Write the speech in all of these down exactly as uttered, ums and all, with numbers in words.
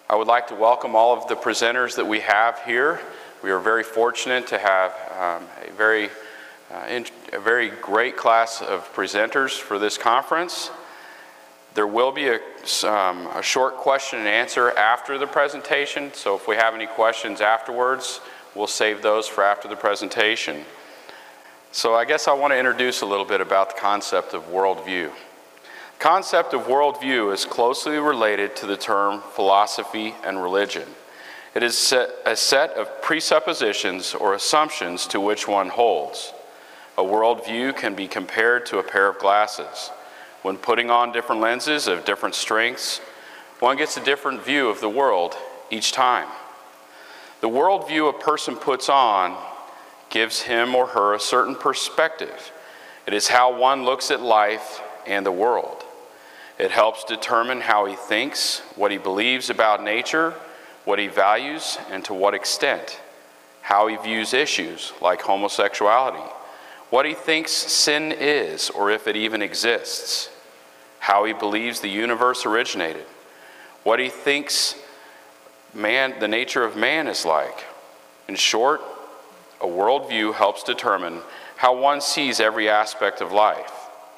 I would like to welcome all of the presenters that we have here. We are very fortunate to have um, a very, uh, in, a very great class of presenters for this conference. There will be a, um, a short question and answer after the presentation, so if we have any questions afterwards, we'll save those for after the presentation. So I guess I want to introduce a little bit about the concept of worldview. The concept of worldview is closely related to the term philosophy and religion. It is set, a set of presuppositions or assumptions to which one holds. A worldview can be compared to a pair of glasses. When putting on different lenses of different strengths, one gets a different view of the world each time. The worldview a person puts on gives him or her a certain perspective. It is how one looks at life and the world. It helps determine how he thinks, what he believes about nature, what he values, and to what extent, how he views issues like homosexuality, what he thinks sin is or if it even exists, how he believes the universe originated, what he thinks man, the nature of man is like. In short, a worldview helps determine how one sees every aspect of life.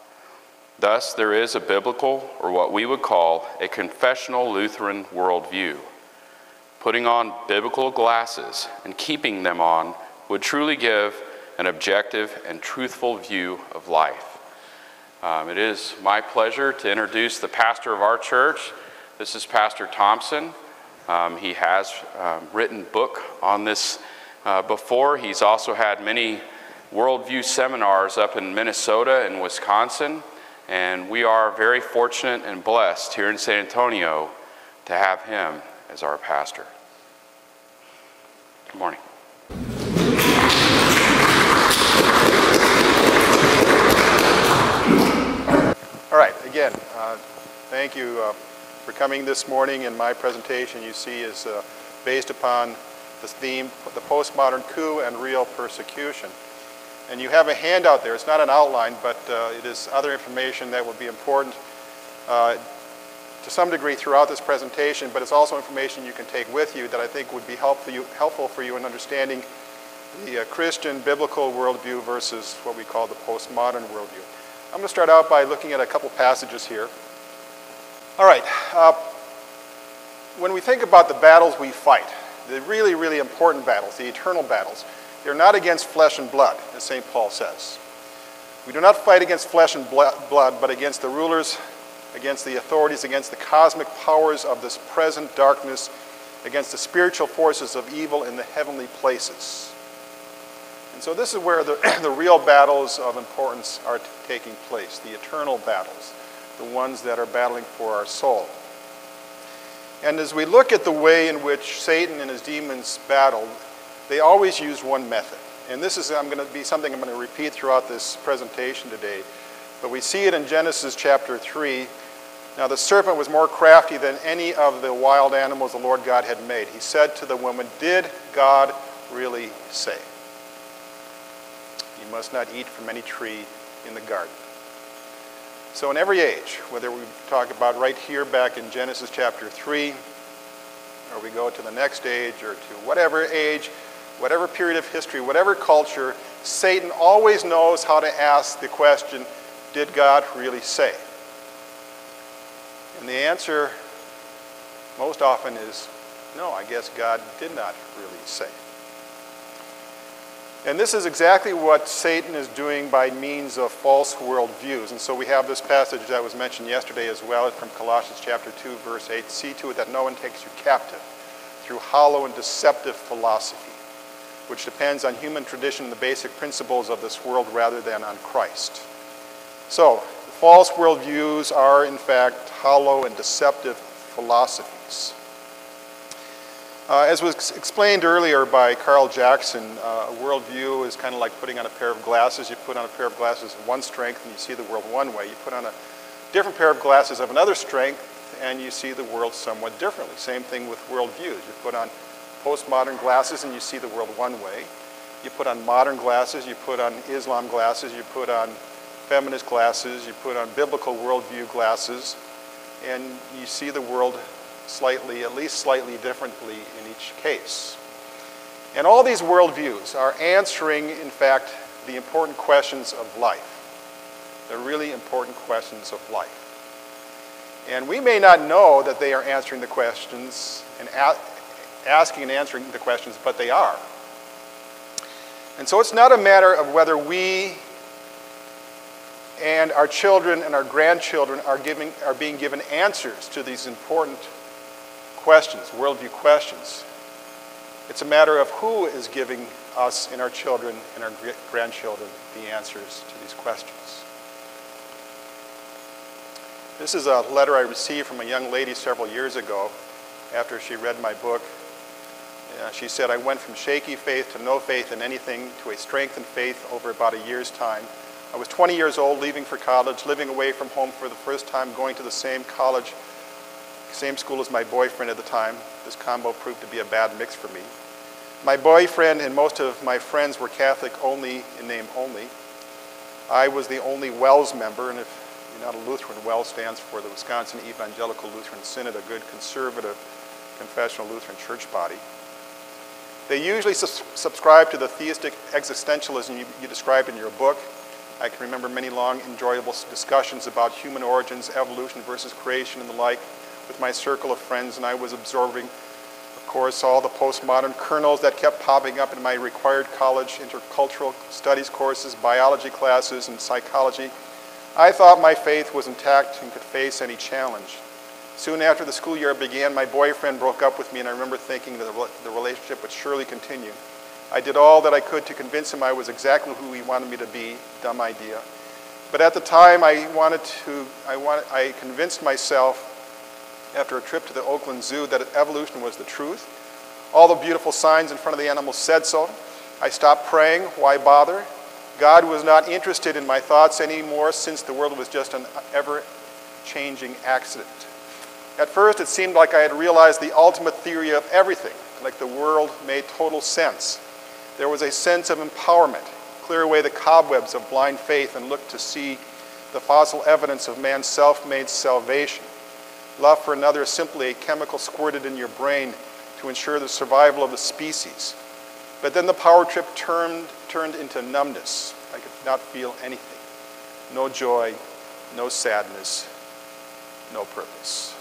Thus, there is a biblical, or what we would call a confessional Lutheran worldview. Putting on biblical glasses and keeping them on would truly give an objective and truthful view of life. Um, it is my pleasure to introduce the pastor of our church. This is Pastor Thompson. Um, he has um, written a book on this uh, before. He's also had many worldview seminars up in Minnesota and Wisconsin. And we are very fortunate and blessed here in San Antonio to have him as our pastor. Good morning. All right, again, uh, thank you uh, for coming this morning. And my presentation, you see, is uh, based upon the theme, the postmodern coup and real persecution. And you have a handout there. It's not an outline, but uh, it is other information that would be important uh, to some degree throughout this presentation, but it's also information you can take with you that I think would be helpful, you, helpful for you in understanding the uh, Christian biblical worldview versus what we call the postmodern worldview. I'm going to start out by looking at a couple passages here. All right. Uh, when we think about the battles we fight, the really, really important battles, the eternal battles, they're not against flesh and blood, as Saint Paul says. We do not fight against flesh and blood, but against the rulers, against the authorities, against the cosmic powers of this present darkness, against the spiritual forces of evil in the heavenly places. And so this is where the, the real battles of importance are taking place, the eternal battles, the ones that are battling for our soul. And as we look at the way in which Satan and his demons battle, they always use one method. And this is I'm going to be something I'm going to repeat throughout this presentation today. But we see it in Genesis chapter three. Now the serpent was more crafty than any of the wild animals the Lord God had made. He said to the woman, "Did God really say, 'You must not eat from any tree in the garden'?" So in every age, whether we talk about right here back in Genesis chapter three, or we go to the next age, or to whatever age, whatever period of history, whatever culture, Satan always knows how to ask the question, did God really say? And the answer most often is, no, I guess God did not really say. And this is exactly what Satan is doing by means of false worldviews. And so we have this passage that was mentioned yesterday as well from Colossians chapter two, verse eight. "See to it that no one takes you captive through hollow and deceptive philosophy, which depends on human tradition and the basic principles of this world rather than on Christ." So, the false worldviews are in fact hollow and deceptive philosophies. Uh, as was explained earlier by Carl Jackson, uh, a worldview is kind of like putting on a pair of glasses. You put on a pair of glasses of one strength and you see the world one way. You put on a different pair of glasses of another strength and you see the world somewhat differently. Same thing with worldviews. You put on postmodern glasses and you see the world one way. You put on modern glasses, you put on Islam glasses, you put on feminist glasses, you put on biblical worldview glasses, and you see the world slightly, at least slightly differently in each case. And all these worldviews are answering, in fact, the important questions of life, the really important questions of life. And we may not know that they are answering the questions and a asking and answering the questions, but they are. And so it's not a matter of whether we and our children and our grandchildren are, giving, are being given answers to these important questions, worldview questions. It's a matter of who is giving us and our children and our grandchildren the answers to these questions. This is a letter I received from a young lady several years ago after she read my book. Uh, she said, I went from shaky faith to no faith in anything to a strengthened faith over about a year's time. I was twenty years old, leaving for college, living away from home for the first time, going to the same college, same school as my boyfriend at the time. This combo proved to be a bad mix for me. My boyfriend and most of my friends were Catholic only in name only. I was the only WELS member, and if you're not a Lutheran, WELS stands for the Wisconsin Evangelical Lutheran Synod, a good conservative confessional Lutheran church body. They usually sus subscribe to the theistic existentialism you, you described in your book. I can remember many long, enjoyable discussions about human origins, evolution versus creation and the like with my circle of friends, and I was absorbing, of course, all the postmodern kernels that kept popping up in my required college intercultural studies courses, biology classes, and psychology. I thought my faith was intact and could face any challenge. Soon after the school year began, my boyfriend broke up with me, and I remember thinking that the relationship would surely continue. I did all that I could to convince him I was exactly who he wanted me to be. Dumb idea. But at the time, I wanted to, I, wanted, I convinced myself after a trip to the Oakland Zoo that evolution was the truth. All the beautiful signs in front of the animals said so. I stopped praying. Why bother? God was not interested in my thoughts anymore, since the world was just an ever-changing accident. At first, it seemed like I had realized the ultimate theory of everything, like the world made total sense. There was a sense of empowerment, clear away the cobwebs of blind faith and look to see the fossil evidence of man's self-made salvation. Love for another is simply a chemical squirted in your brain to ensure the survival of the species. But then the power trip turned, turned into numbness. I could not feel anything. No joy, no sadness, no purpose.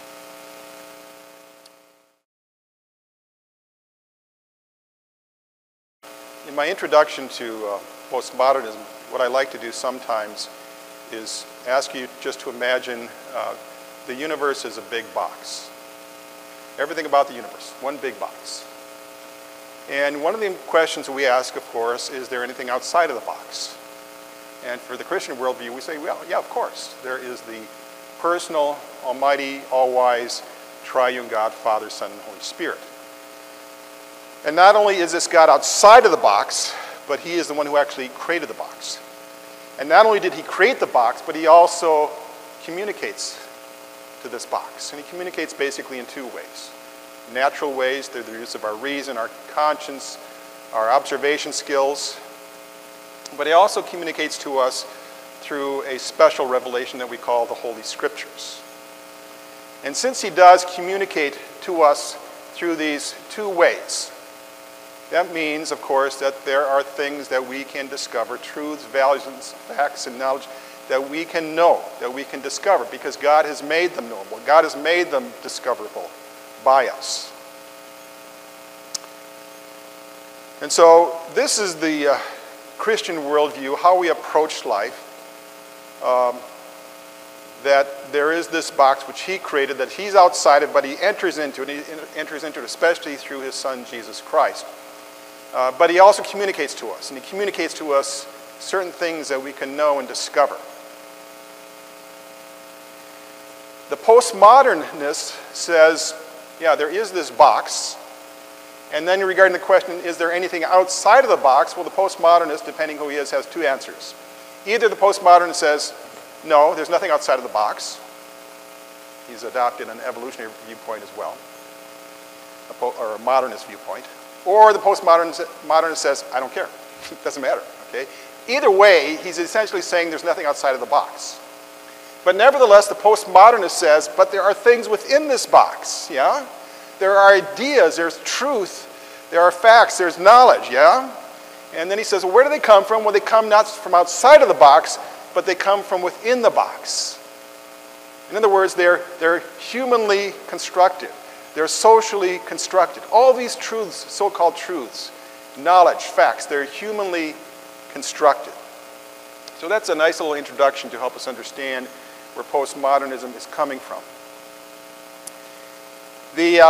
In my introduction to uh, postmodernism, what I like to do sometimes is ask you just to imagine uh, the universe is a big box. Everything about the universe, one big box. And one of the questions we ask, of course, is there anything outside of the box? And for the Christian worldview, we say, well, yeah, of course. There is the personal, almighty, all-wise, triune God, Father, Son, and Holy Spirit. And not only is this God outside of the box, but he is the one who actually created the box. And not only did he create the box, but he also communicates to this box. And he communicates basically in two ways. Natural ways, through the use of our reason, our conscience, our observation skills. But he also communicates to us through a special revelation that we call the Holy Scriptures. And since he does communicate to us through these two ways, that means, of course, that there are things that we can discover, truths, values, and facts and knowledge that we can know, that we can discover, because God has made them knowable. God has made them discoverable by us. And so this is the uh, Christian worldview, how we approach life, um, that there is this box which he created, that he's outside of, but he enters into it, he enters into it especially through his son, Jesus Christ. Uh, but he also communicates to us, and he communicates to us certain things that we can know and discover. The postmodernist says, yeah, there is this box, and then regarding the question, is there anything outside of the box? Well, the postmodernist, depending who he is, has two answers. Either the postmodernist says, no, there's nothing outside of the box. He's adopted an evolutionary viewpoint as well, a po or a modernist viewpoint. Or the postmodernist says, I don't care. It doesn't matter. Okay? Either way, he's essentially saying there's nothing outside of the box. But nevertheless, the postmodernist says, but there are things within this box, yeah? There are ideas, there's truth, there are facts, there's knowledge, yeah? And then he says, well, where do they come from? Well, they come not from outside of the box, but they come from within the box. In other words, they're, they're humanly constructed. They're socially constructed. All these truths, so-called truths, knowledge, facts, they're humanly constructed. So that's a nice little introduction to help us understand where postmodernism is coming from. The, uh,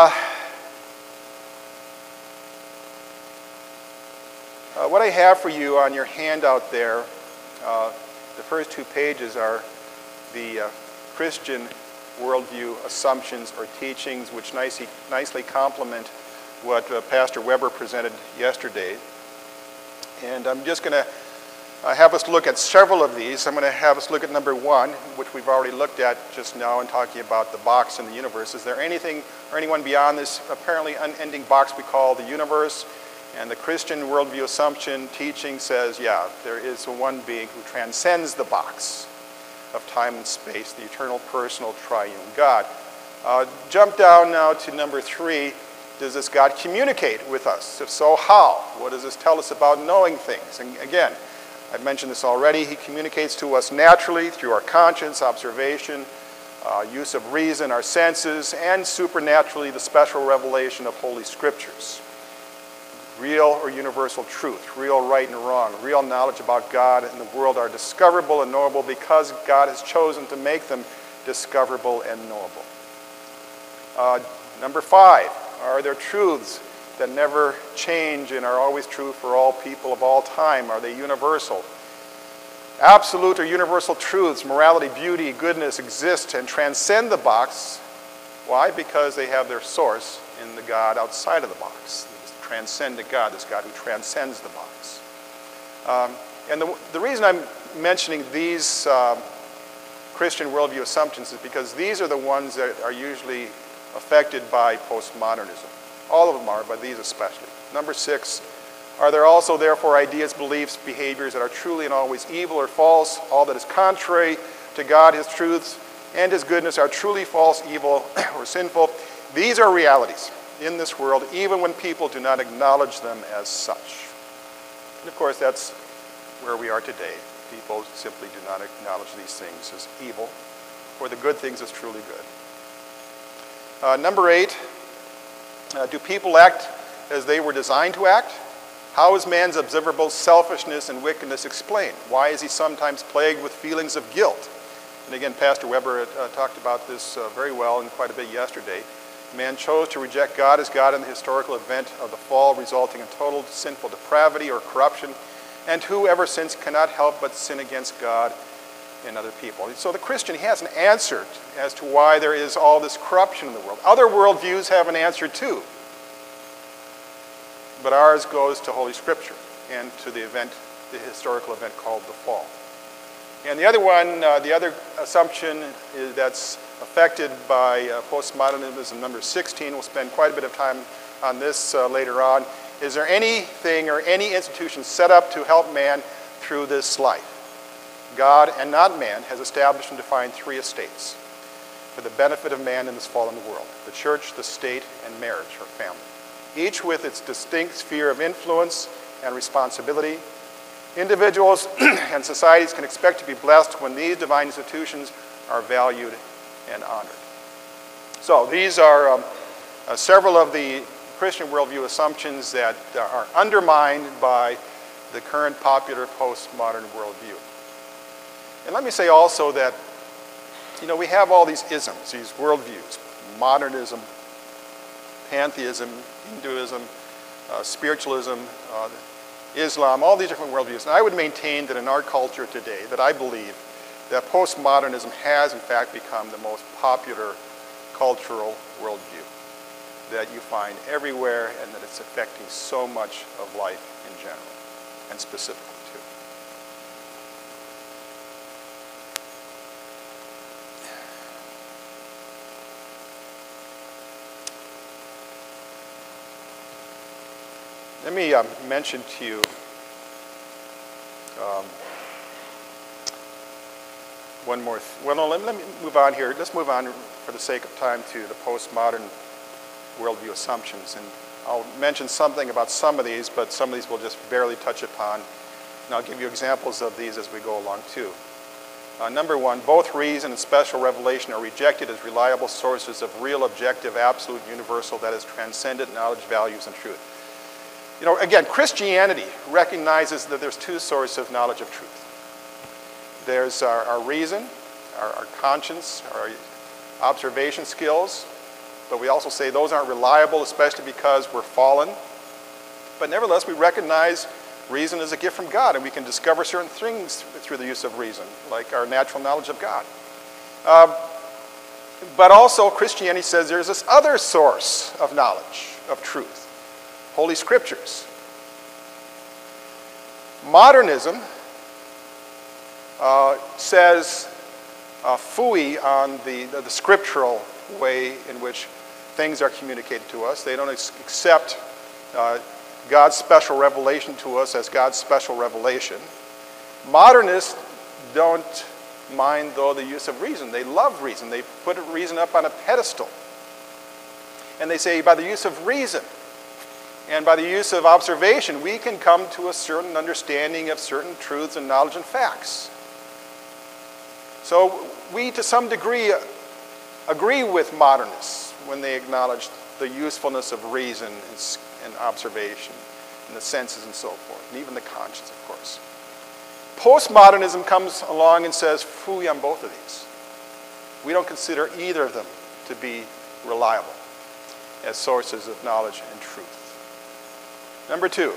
uh, what I have for you on your handout there, uh, the first two pages are the uh, Christian worldview assumptions or teachings, which nicely, nicely complement what uh, Pastor Weber presented yesterday. And I'm just going to uh, have us look at several of these. I'm going to have us look at number one, which we've already looked at just now in talking about the box in the universe. Is there anything or anyone beyond this apparently unending box we call the universe? And the Christian worldview assumption teaching says, yeah, there is one being who transcends the box of time and space, the eternal, personal, triune God. Uh, jump down now to number three. Does this God communicate with us? If so, how? What does this tell us about knowing things? And again, I've mentioned this already. He communicates to us naturally through our conscience, observation, uh, use of reason, our senses, and supernaturally the special revelation of Holy Scriptures. Real or universal truth, real right and wrong, real knowledge about God and the world are discoverable and knowable because God has chosen to make them discoverable and knowable. Uh, number five, are there truths that never change and are always true for all people of all time? Are they universal? Absolute or universal truths, morality, beauty, goodness exist and transcend the box. Why? Because they have their source in the God outside of the box. Transcendent God, this God who transcends the box. Um, and the, the reason I'm mentioning these um, Christian worldview assumptions is because these are the ones that are usually affected by postmodernism. All of them are, but these especially. Number six, are there also therefore ideas, beliefs, behaviors that are truly and always evil or false? All that is contrary to God, His truths, and His goodness are truly false, evil, or sinful. These are realities in this world, even when people do not acknowledge them as such. And of course, that's where we are today. People simply do not acknowledge these things as evil, or the good things as truly good. Uh, number eight, uh, do people act as they were designed to act? How is man's observable selfishness and wickedness explained? Why is he sometimes plagued with feelings of guilt? And again, Pastor Weber uh, talked about this uh, very well and quite a bit yesterday. Man chose to reject God as God in the historical event of the fall, resulting in total sinful depravity or corruption, and who ever since cannot help but sin against God and other people. And so the Christian has an answer as to why there is all this corruption in the world. Other worldviews have an answer too, but ours goes to Holy Scripture and to the event, the historical event called the fall. And the other one, uh, the other assumption is that's affected by uh, postmodernism, number sixteen. We'll spend quite a bit of time on this uh, later on. Is there anything or any institution set up to help man through this life? God, and not man, has established and defined three estates for the benefit of man in this fallen world: the church, the state, and marriage or family, each with its distinct sphere of influence and responsibility. Individuals and societies can expect to be blessed when these divine institutions are valued and honored. So these are um, uh, several of the Christian worldview assumptions that uh, are undermined by the current popular postmodern worldview. And let me say also that, you know, we have all these isms, these worldviews: modernism, pantheism, Hinduism, uh, spiritualism, uh, Islam, all these different worldviews. And I would maintain that in our culture today, that I believe that postmodernism has in fact become the most popular cultural worldview that you find everywhere, and that it's affecting so much of life in general, and specifically too. Let me um, mention to you um, one more, th well, no, let, let me move on here. Let's move on for the sake of time to the postmodern worldview assumptions. And I'll mention something about some of these, but some of these we'll just barely touch upon. And I'll give you examples of these as we go along too. Uh, number one, both reason and special revelation are rejected as reliable sources of real, objective, absolute, universal, that is, transcendent knowledge, values, and truth. You know, again, Christianity recognizes that there's two sources of knowledge of truth. There's our, our reason, our, our conscience, our observation skills, but we also say those aren't reliable, especially because we're fallen. But nevertheless, we recognize reason is a gift from God, and we can discover certain things through the use of reason, like our natural knowledge of God. Uh, but also, Christianity says there's this other source of knowledge, of truth, Holy Scriptures. Modernism uh, says uh, phooey on the, the, the scriptural way in which things are communicated to us. They don't ex accept uh, God's special revelation to us as God's special revelation. Modernists don't mind, though, the use of reason. They love reason. They put reason up on a pedestal. And they say by the use of reason and by the use of observation, we can come to a certain understanding of certain truths and knowledge and facts. So we, to some degree, agree with modernists when they acknowledge the usefulness of reason and, and observation and the senses and so forth, and even the conscience, of course. Postmodernism comes along and says, phooey on both of these. We don't consider either of them to be reliable as sources of knowledge and truth. Number two,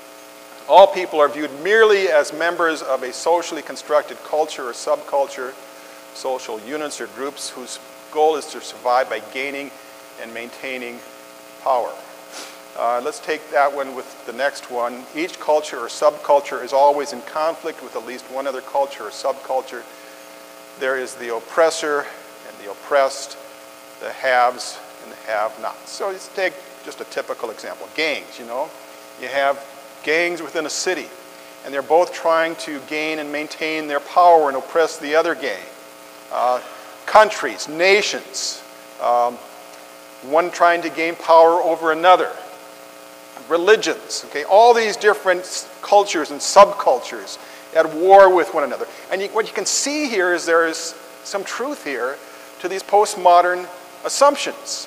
all people are viewed merely as members of a socially constructed culture or subculture, social units or groups whose goal is to survive by gaining and maintaining power. Uh, let's take that one with the next one. Each culture or subculture is always in conflict with at least one other culture or subculture. There is the oppressor and the oppressed, the haves and the have-nots. So let's take just a typical example. Gangs, you know. You have gangs within a city, and they're both trying to gain and maintain their power and oppress the other gang. Uh, countries, nations, um, one trying to gain power over another. Religions, okay, all these different cultures and subcultures at war with one another. And you, what you can see here is there is some truth here to these postmodern assumptions.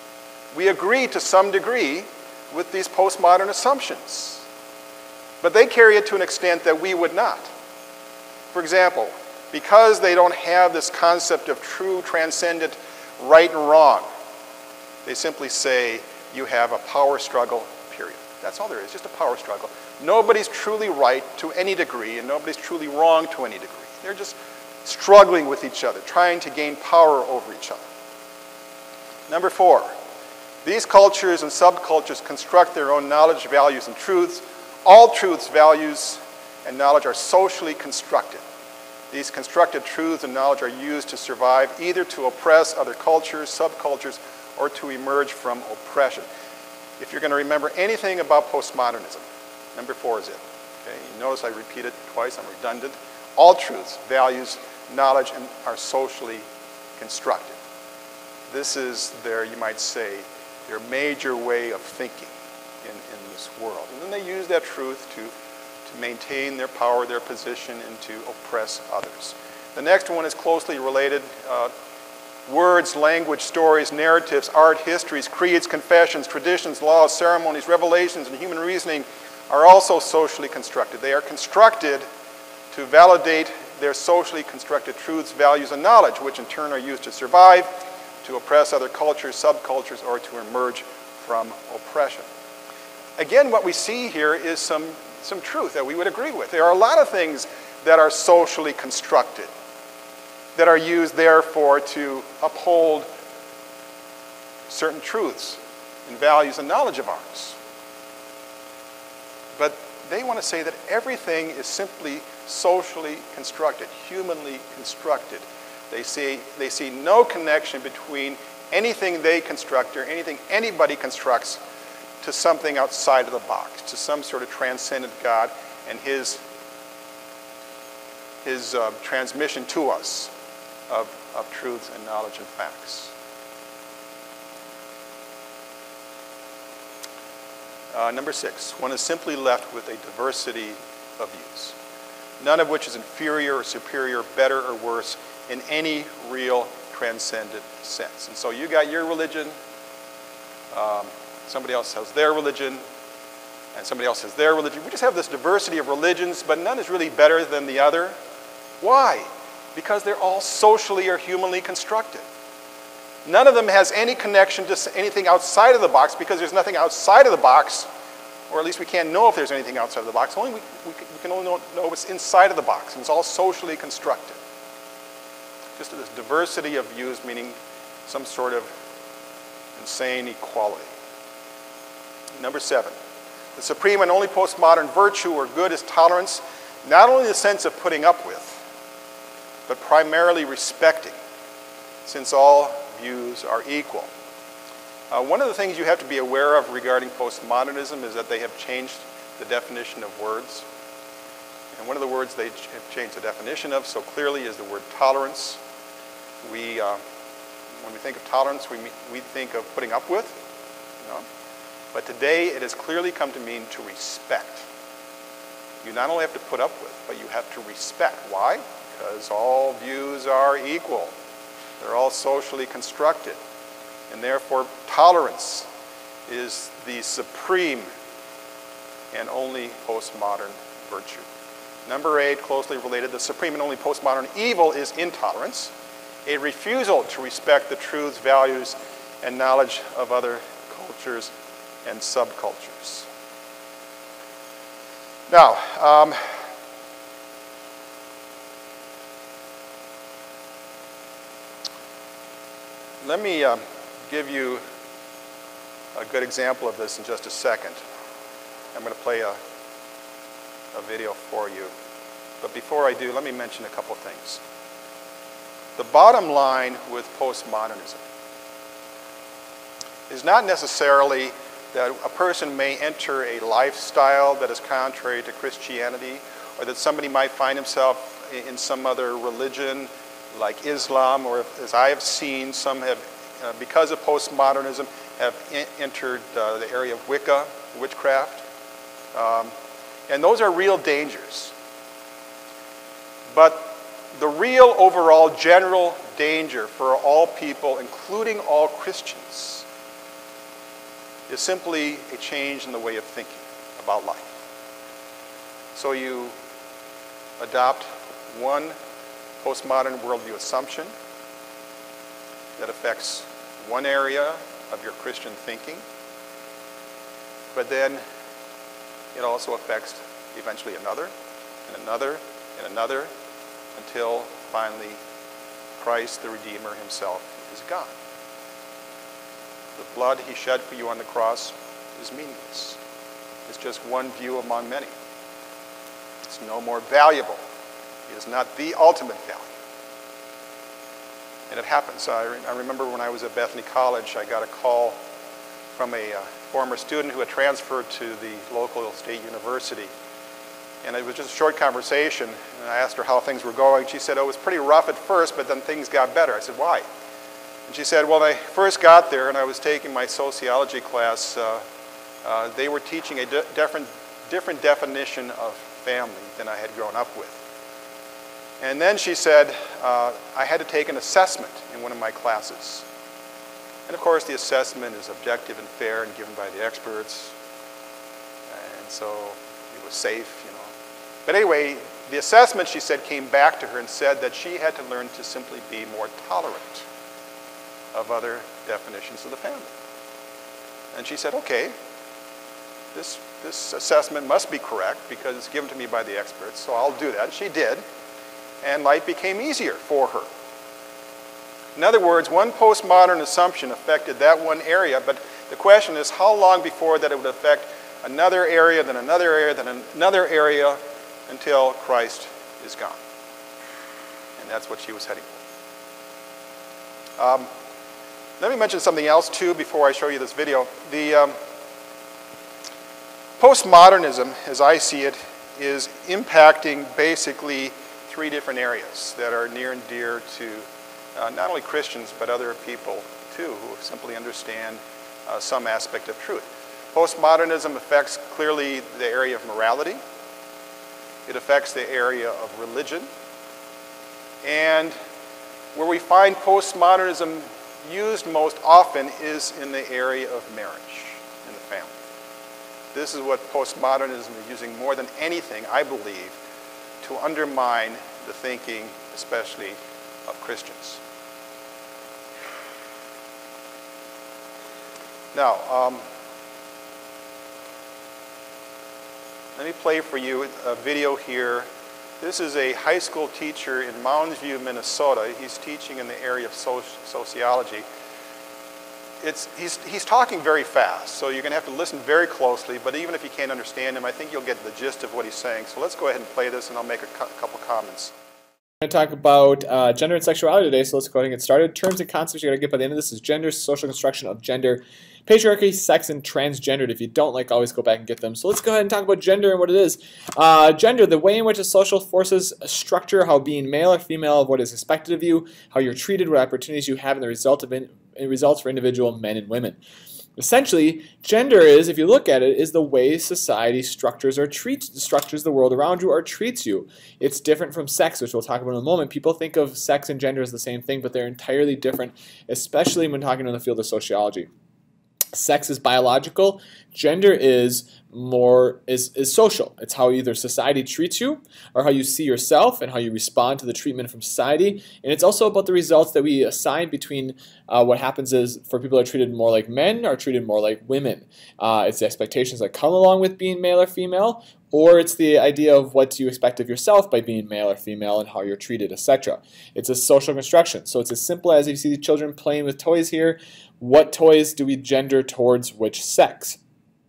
We agree to some degree with these postmodern assumptions, but they carry it to an extent that we would not. For example, because they don't have this concept of true, transcendent right and wrong, they simply say you have a power struggle, period. That's all there is, just a power struggle. Nobody's truly right to any degree, and nobody's truly wrong to any degree. They're just struggling with each other, trying to gain power over each other. Number four, these cultures and subcultures construct their own knowledge, values, and truths. All truths, values, and knowledge are socially constructed. These constructed truths and knowledge are used to survive, either to oppress other cultures, subcultures, or to emerge from oppression. If you're going to remember anything about postmodernism, number four is it. Okay? You notice I repeat it twice, I'm redundant. All truths, values, knowledge, and are socially constructed. This is their, you might say, their major way of thinking in, in this world. And then they use that truth to, to maintain their power, their position, and to oppress others. The next one is closely related. Uh, words, language, stories, narratives, art, histories, creeds, confessions, traditions, laws, ceremonies, revelations, and human reasoning are also socially constructed. They are constructed to validate their socially constructed truths, values, and knowledge, which in turn are used to survive, to oppress other cultures, subcultures, or to emerge from oppression. Again, what we see here is some, some truth that we would agree with. There are a lot of things that are socially constructed, that are used, therefore, to uphold certain truths and values and knowledge of ours. But they want to say that everything is simply socially constructed, humanly constructed. They see, they see no connection between anything they construct or anything anybody constructs to something outside of the box, to some sort of transcendent God and his, his uh, transmission to us of, of truths and knowledge and facts. Uh, number six, one is simply left with a diversity of views, none of which is inferior or superior, better or worse in any real transcendent sense. And so you got your religion, um, somebody else has their religion, and somebody else has their religion. We just have this diversity of religions, but none is really better than the other. Why? Because they're all socially or humanly constructed. None of them has any connection to anything outside of the box, because there's nothing outside of the box, or at least we can't know if there's anything outside of the box. Only we, we, we can only know, know what's inside of the box, and it's all socially constructed. Just this diversity of views, meaning some sort of insane equality. Number seven, the supreme and only postmodern virtue or good is tolerance, not only in the sense of putting up with, but primarily respecting, since all views are equal. Uh, one of the things you have to be aware of regarding postmodernism is that they have changed the definition of words. And one of the words they ch have changed the definition of so clearly is the word tolerance. We, uh, when we think of tolerance, we, we think of putting up with, you know? But today it has clearly come to mean to respect. You not only have to put up with, but you have to respect. Why? Because all views are equal. They're all socially constructed. And therefore, tolerance is the supreme and only postmodern virtue. Number eight, closely related, the supreme and only postmodern evil is intolerance, a refusal to respect the truths, values, and knowledge of other cultures and subcultures. Now, um, let me uh, give you a good example of this in just a second. I'm going to play a, a video for you. But before I do, let me mention a couple things. The bottom line with postmodernism is not necessarily that a person may enter a lifestyle that is contrary to Christianity, or that somebody might find himself in some other religion like Islam, or if, as I have seen, some have, uh, because of postmodernism, have entered uh, the area of Wicca, witchcraft. Um, and those are real dangers. But the real overall general danger for all people, including all Christians, is simply a change in the way of thinking about life. So you adopt one postmodern worldview assumption that affects one area of your Christian thinking, but then it also affects eventually another, and another, and another, until finally Christ, the Redeemer himself, is gone. The blood he shed for you on the cross is meaningless. It's just one view among many. It's no more valuable. It is not the ultimate value. And it happens. I, re I remember when I was at Bethany College, I got a call from a uh, former student who had transferred to the local state university. And it was just a short conversation, and I asked her how things were going. She said, oh, it was pretty rough at first, but then things got better. I said, why? And she said, well, when I first got there and I was taking my sociology class, uh, uh, they were teaching a di different, different definition of family than I had grown up with. And then she said, uh, I had to take an assessment in one of my classes. And of course, the assessment is objective and fair and given by the experts. And so it was safe, you know. But anyway, the assessment, she said, came back to her and said that she had to learn to simply be more tolerant of other definitions of the family. And she said, okay, this, this assessment must be correct because it's given to me by the experts, so I'll do that. And she did. And life became easier for her. In other words, one postmodern assumption affected that one area, but the question is how long before that it would affect another area, then another area, then another area, until Christ is gone. And that's what she was heading for. Um, let me mention something else too before I show you this video. The um, postmodernism, as I see it, is impacting basically three different areas that are near and dear to uh, not only Christians but other people too who simply understand uh, some aspect of truth. Postmodernism affects clearly the area of morality. It affects the area of religion. And where we find postmodernism used most often is in the area of marriage and the family. This is what postmodernism is using more than anything, I believe, to undermine the thinking, especially of Christians. Now, um, let me play for you a video here. This is a high school teacher in Mounds View, Minnesota. He's teaching in the area of soci sociology. It's, he's, he's talking very fast, so you're going to have to listen very closely, but even if you can't understand him, I think you'll get the gist of what he's saying. So let's go ahead and play this, and I'll make a cu couple comments. We're going to talk about uh, gender and sexuality today, so let's go ahead and get started. Terms and concepts you're going to get by the end of this is gender, social construction of gender, patriarchy, sex, and transgendered. If you don't like, always go back and get them. So let's go ahead and talk about gender and what it is. Uh, gender, the way in which a social forces structure how being male or female, what is expected of you, how you're treated, what opportunities you have, and the result of in, results for individual men and women. Essentially, gender is, if you look at it, is the way society structures or treats structures the world around you or treats you. It's different from sex, which we'll talk about in a moment. People think of sex and gender as the same thing, but they're entirely different, especially when talking in the field of sociology. Sex is biological. Gender is more is, is social. It's how either society treats you or how you see yourself and how you respond to the treatment from society. And it's also about the results that we assign between uh, what happens is for people that are treated more like men or treated more like women. Uh, it's the expectations that come along with being male or female, or it's the idea of what you expect of yourself by being male or female and how you're treated, et cetera. It's a social construction. So it's as simple as if you see the children playing with toys here, what toys do we gender towards which sex?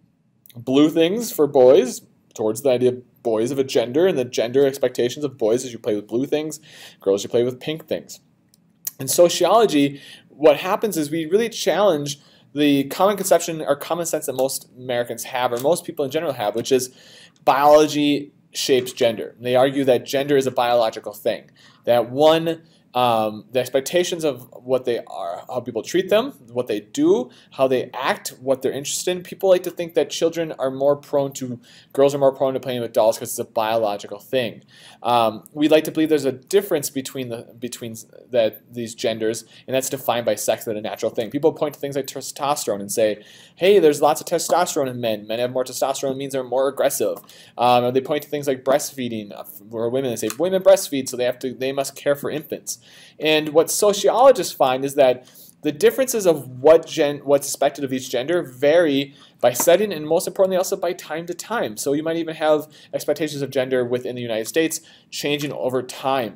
Blue things for boys, towards the idea of boys of a gender, and the gender expectations of boys is you play with blue things, girls you play with pink things. In sociology, what happens is we really challenge the common conception or common sense that most Americans have, or most people in general have, which is biology shapes gender. And they argue that gender is a biological thing, that one, Um, the expectations of what they are, how people treat them, what they do, how they act, what they're interested in. People like to think that children are more prone to, girls are more prone to playing with dolls because it's a biological thing. Um, we like to believe there's a difference between the between that these genders, and that's defined by sex as a natural thing. People point to things like testosterone and say, hey, there's lots of testosterone in men. Men have more testosterone, means they're more aggressive. Um, or they point to things like breastfeeding, where women, they say women breastfeed, so they have to, they must care for infants. And what sociologists find is that the differences of what gen, what's expected of each gender vary by setting and most importantly also by time to time. So you might even have expectations of gender within the United States changing over time,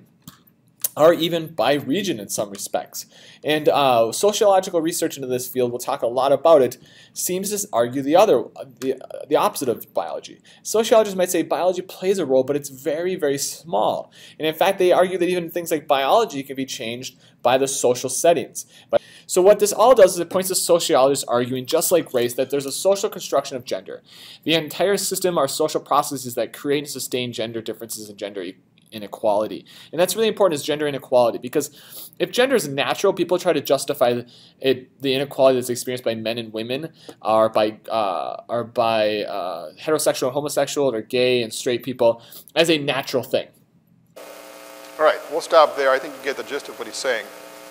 or even by region in some respects. And uh, sociological research into this field, we'll talk a lot about it, seems to argue the other, the, the opposite of biology. Sociologists might say biology plays a role, but it's very, very small. And in fact, they argue that even things like biology can be changed by the social settings. But, so what this all does is it points to sociologists arguing, just like race, that there's a social construction of gender. The entire system are social processes that create and sustain gender differences and gender equality. Inequality. And that's really important, is gender inequality, because if gender is natural, people try to justify it, the inequality that's experienced by men and women, or by, uh, or by uh, heterosexual and homosexual, or gay and straight people, as a natural thing. All right, we'll stop there. I think you get the gist of what he's saying.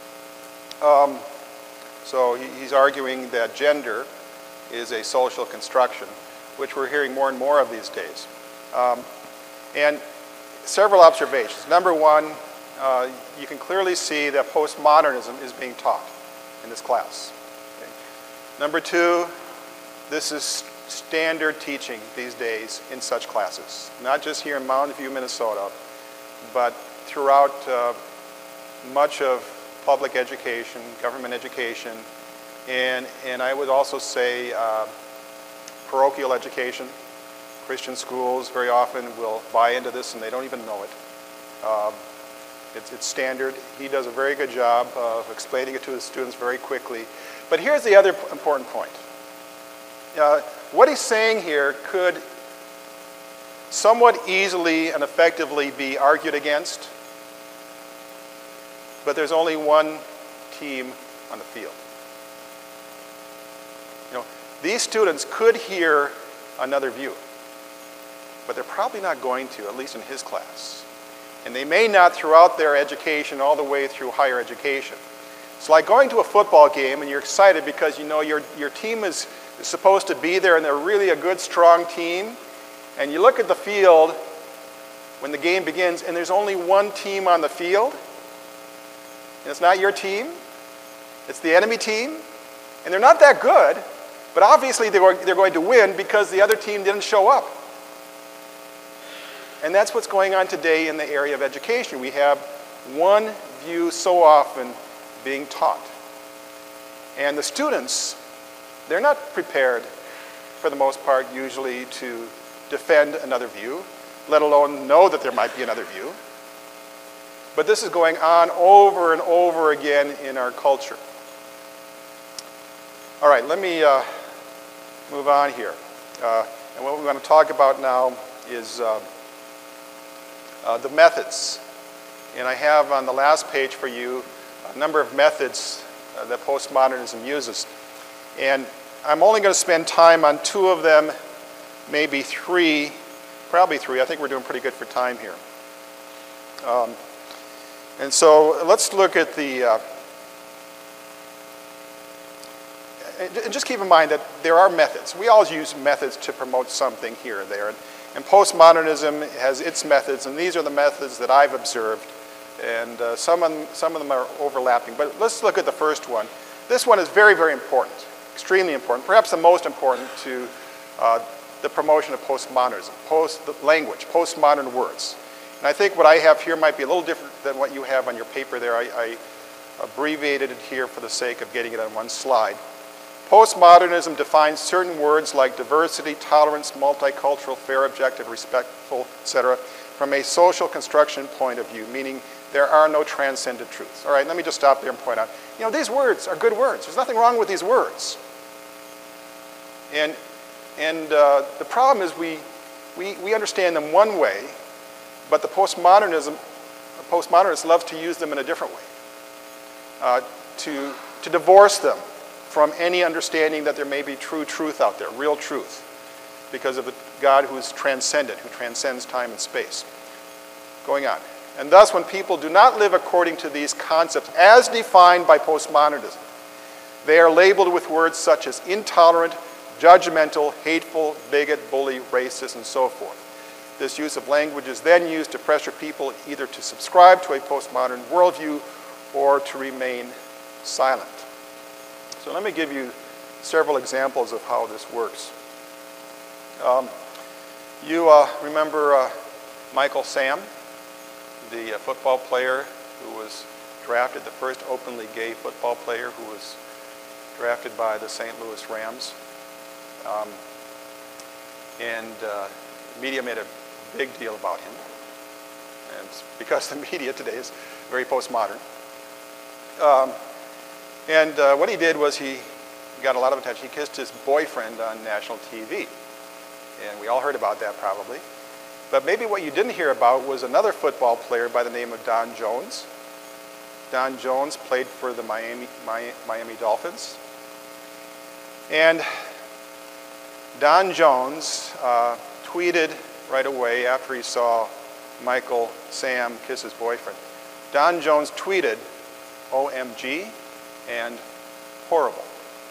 Um, so he, he's arguing that gender is a social construction, which we're hearing more and more of these days. Um, and several observations. Number one, uh, you can clearly see that postmodernism is being taught in this class. Okay. Number two, this is standard teaching these days in such classes, not just here in Mounds View, Minnesota, but throughout uh, much of public education, government education, and, and I would also say uh, parochial education. Christian schools very often will buy into this and they don't even know it. Um, it's, it's standard. He does a very good job of explaining it to his students very quickly. But here's the other important point. Uh, what he's saying here could somewhat easily and effectively be argued against, but there's only one team on the field. You know, these students could hear another view, but they're probably not going to, at least in his class. And they may not throughout their education all the way through higher education. It's like going to a football game and you're excited because you know your, your team is supposed to be there and they're really a good, strong team. And you look at the field when the game begins and there's only one team on the field. And it's not your team. It's the enemy team. And they're not that good, but obviously they're, they're going to win because the other team didn't show up. And that's what's going on today in the area of education. We have one view so often being taught. And the students, they're not prepared, for the most part, usually to defend another view, let alone know that there might be another view. But this is going on over and over again in our culture. All right, let me uh, move on here. Uh, and what we want to talk about now is uh, uh, the methods. And I have on the last page for you a number of methods uh, that postmodernism uses. And I'm only going to spend time on two of them, maybe three, probably three. I think we're doing pretty good for time here. Um, and so let's look at the, uh, and just keep in mind that there are methods. We always use methods to promote something here or there. And, and postmodernism has its methods, and these are the methods that I've observed. And uh, some, of them, some of them are overlapping. But let's look at the first one. This one is very, very important, extremely important, perhaps the most important to uh, the promotion of postmodernism, post the language, postmodern words. And I think what I have here might be a little different than what you have on your paper there. I, I abbreviated it here for the sake of getting it on one slide. Postmodernism defines certain words like diversity, tolerance, multicultural, fair, objective, respectful, et cetera, from a social construction point of view, meaning there are no transcendent truths. All right, let me just stop there and point out, you know, these words are good words. There's nothing wrong with these words. And, and uh, the problem is we, we, we understand them one way, but the postmodernism, postmodernists love to use them in a different way, uh, to, to divorce them from any understanding that there may be true truth out there, real truth, because of the God who is transcendent, who transcends time and space. Going on. And thus, when people do not live according to these concepts as defined by postmodernism, they are labeled with words such as intolerant, judgmental, hateful, bigot, bully, racist, and so forth. This use of language is then used to pressure people either to subscribe to a postmodern worldview or to remain silent. So let me give you several examples of how this works. Um, you uh, remember uh, Michael Sam, the uh, football player who was drafted, the first openly gay football player who was drafted by the Saint Louis Rams. Um, and uh, the media made a big deal about him. And it's because the media today is very postmodern. Um, and uh, what he did was he got a lot of attention. He kissed his boyfriend on national T V. And we all heard about that probably. But maybe what you didn't hear about was another football player by the name of Don Jones. Don Jones played for the Miami, Miami Dolphins. And Don Jones uh, tweeted right away after he saw Michael Sam kiss his boyfriend. Don Jones tweeted, O M G, and horrible.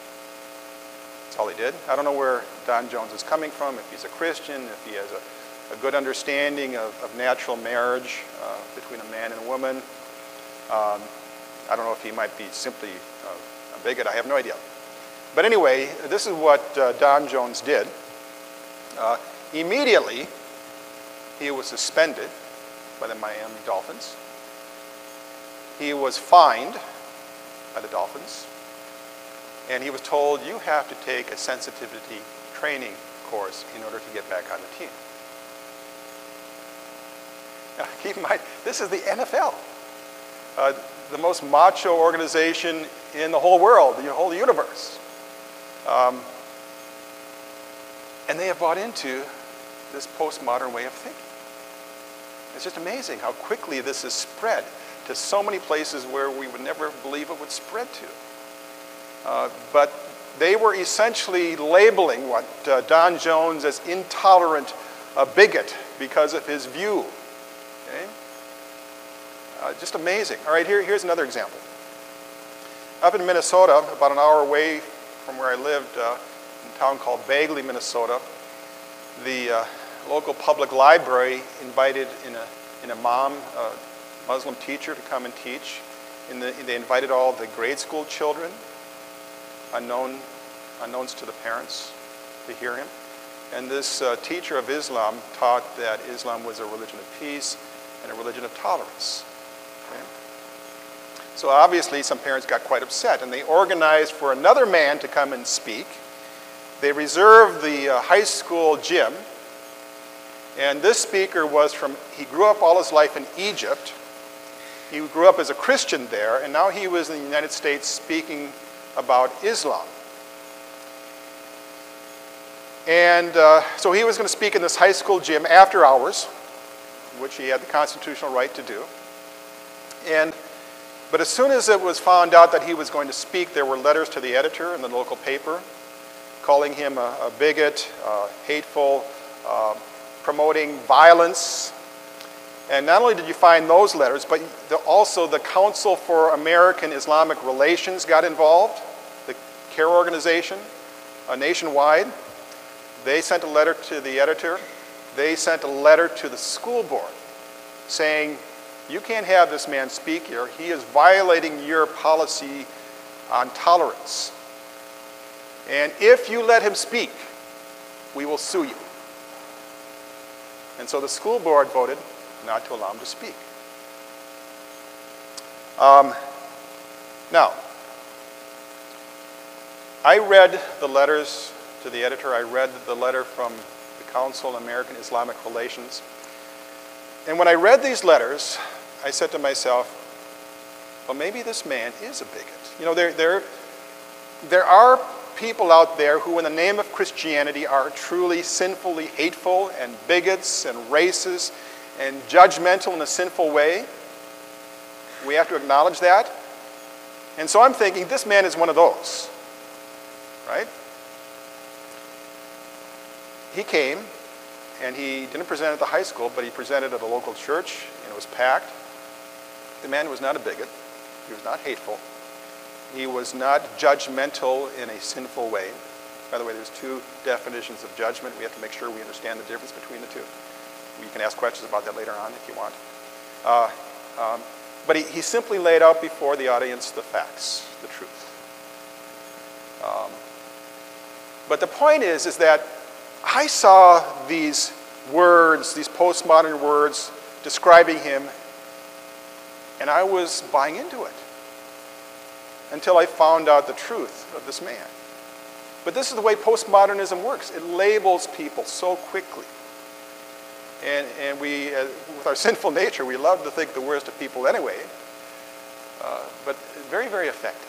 That's all he did. I don't know where Don Jones is coming from, if he's a Christian, if he has a, a good understanding of, of natural marriage uh, between a man and a woman. Um, I don't know if he might be simply uh, a bigot. I have no idea. But anyway, this is what uh, Don Jones did. Uh, immediately, he was suspended by the Miami Dolphins. He was fined by the Dolphins. And he was told, you have to take a sensitivity training course in order to get back on the team. Now, keep in mind, this is the N F L, uh, the most macho organization in the whole world, the whole universe. Um, and they have bought into this postmodern way of thinking. It's just amazing how quickly this has spread to so many places where we would never believe it would spread to. Uh, but they were essentially labeling what uh, Don Jones as intolerant uh, bigot because of his view. Okay? Uh, just amazing. All right, here, here's another example. Up in Minnesota, about an hour away from where I lived, uh, in a town called Bagley, Minnesota, the uh, local public library invited in a, an imam, a Muslim teacher, to come and teach. In the, they invited all the grade school children, unknown, unknowns to the parents, to hear him. And this uh, teacher of Islam taught that Islam was a religion of peace and a religion of tolerance. Okay? So obviously some parents got quite upset, and they organized for another man to come and speak. They reserved the uh, high school gym, and this speaker was from, he grew up all his life in Egypt. He grew up as a Christian there, and now he was in the United States speaking about Islam. And uh, so he was going to speak in this high school gym after hours, which he had the constitutional right to do. And, but as soon as it was found out that he was going to speak, there were letters to the editor in the local paper calling him a, a bigot, uh, hateful, uh, promoting violence. And not only did you find those letters, but the, also the Council for American Islamic Relations got involved, the CARE organization, uh, nationwide. They sent a letter to the editor. They sent a letter to the school board saying, you can't have this man speak here. He is violating your policy on tolerance. And if you let him speak, we will sue you. And so the school board voted not to allow him to speak. Um, now, I read the letters to the editor. I read the letter from the Council on American Islamic Relations. And when I read these letters, I said to myself, well, maybe this man is a bigot. You know, there, there, there are people out there who in the name of Christianity are truly sinfully hateful and bigots and racist and judgmental in a sinful way. We have to acknowledge that. And so I'm thinking this man is one of those, right? He came, and he didn't present at the high school, but he presented at a local church, and it was packed. The man was not a bigot. He was not hateful. He was not judgmental in a sinful way. By the way, there's two definitions of judgment. We have to make sure we understand the difference between the two. You can ask questions about that later on if you want. Uh, um, but he, he simply laid out before the audience the facts, the truth. Um, but the point is, is that I saw these words, these postmodern words describing him, and I was buying into it until I found out the truth of this man. But this is the way postmodernism works. It labels people so quickly. And, and we, uh, with our sinful nature, we love to think the worst of people anyway. Uh, but very, very effective.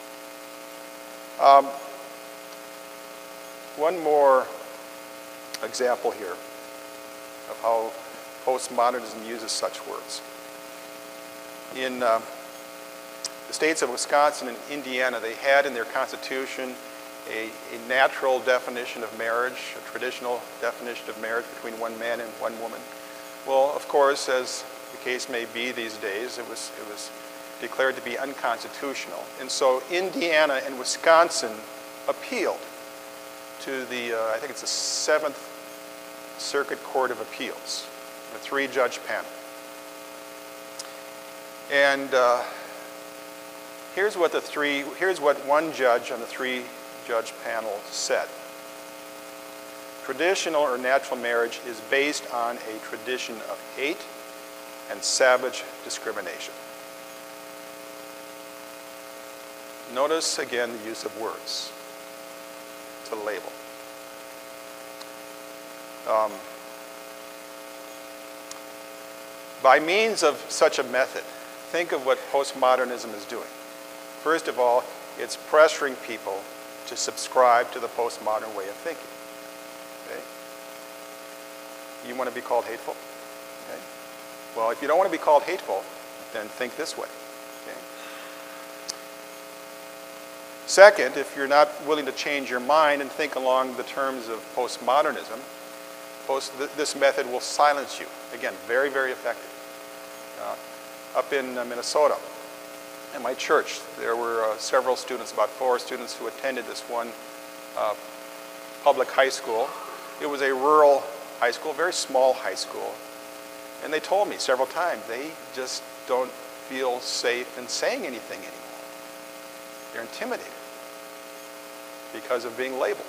Um, one more example here of how postmodernism uses such words. In uh, the states of Wisconsin and Indiana, they had in their constitution a, a natural definition of marriage, a traditional definition of marriage between one man and one woman. Well, of course, as the case may be these days, it was, it was declared to be unconstitutional. And so Indiana and Wisconsin appealed to the, uh, I think it's the Seventh Circuit Court of Appeals, a three-judge panel. And uh, here's what the three, here's what one judge on the three-judge panel said. Traditional or natural marriage is based on a tradition of hate and savage discrimination. Notice again the use of words to label. Um, by means of such a method, think of what postmodernism is doing. First of all, it's pressuring people to subscribe to the postmodern way of thinking. Okay? You want to be called hateful? Okay. Well, if you don't want to be called hateful, then think this way. Okay. Second, if you're not willing to change your mind and think along the terms of postmodernism, post, th this method will silence you. Again, very, very effective. Uh, up in uh, Minnesota, in my church, there were uh, several students, about four students who attended this one uh, public high school. It was a rural high school, very small high school. And they told me several times they just don't feel safe in saying anything anymore. They're intimidated because of being labeled.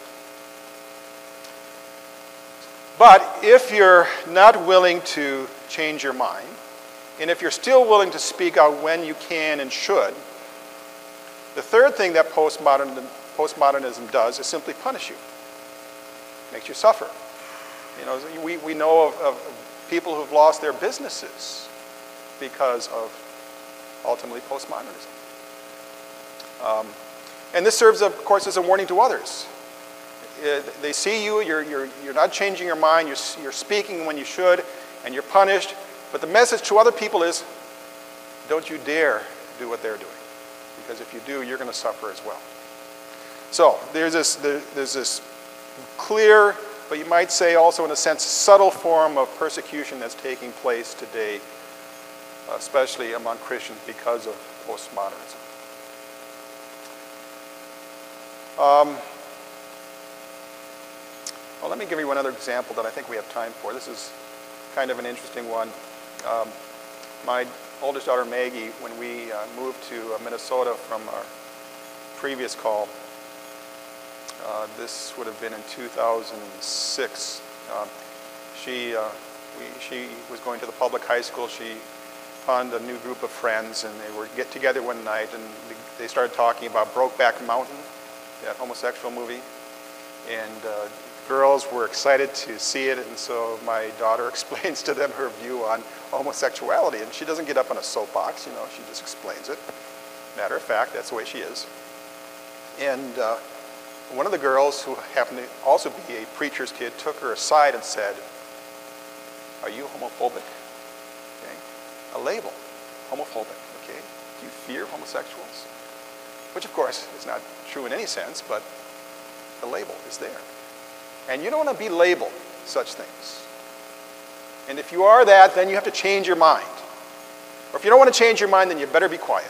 But if you're not willing to change your mind, and if you're still willing to speak out when you can and should, the third thing that postmodern, postmodernism does is simply punish you. Makes you suffer. You know, we, we know of, of people who've lost their businesses because of, ultimately, postmodernism. Um, and this serves, of course, as a warning to others. Uh, they see you, you're, you're, you're not changing your mind, you're, you're speaking when you should, and you're punished. But the message to other people is, don't you dare do what they're doing. Because if you do, you're going to suffer as well. So there's this, there, there's this clear, but you might say also in a sense, subtle form of persecution that's taking place today, especially among Christians because of postmodernism. Um, well, let me give you one other example that I think we have time for. This is kind of an interesting one. Um, my oldest daughter, Maggie, when we uh, moved to uh, Minnesota from our previous call, uh, this would have been in two thousand six, uh, she, uh, we, she was going to the public high school. She found a new group of friends, and they were get together one night, and they started talking about Brokeback Mountain, that homosexual movie, and uh, girls were excited to see it, and so my daughter explains to them her view on homosexuality, and she doesn't get up on a soapbox, you know, she just explains it. Matter of fact, that's the way she is. And uh, one of the girls, who happened to also be a preacher's kid, took her aside and said, "Are you homophobic?" Okay? A label, homophobic, okay? Do you fear homosexuals? Which, of course, is not true in any sense, but the label is there. And you don't want to be labeled such things. And if you are that, then you have to change your mind. Or if you don't want to change your mind, then you better be quiet.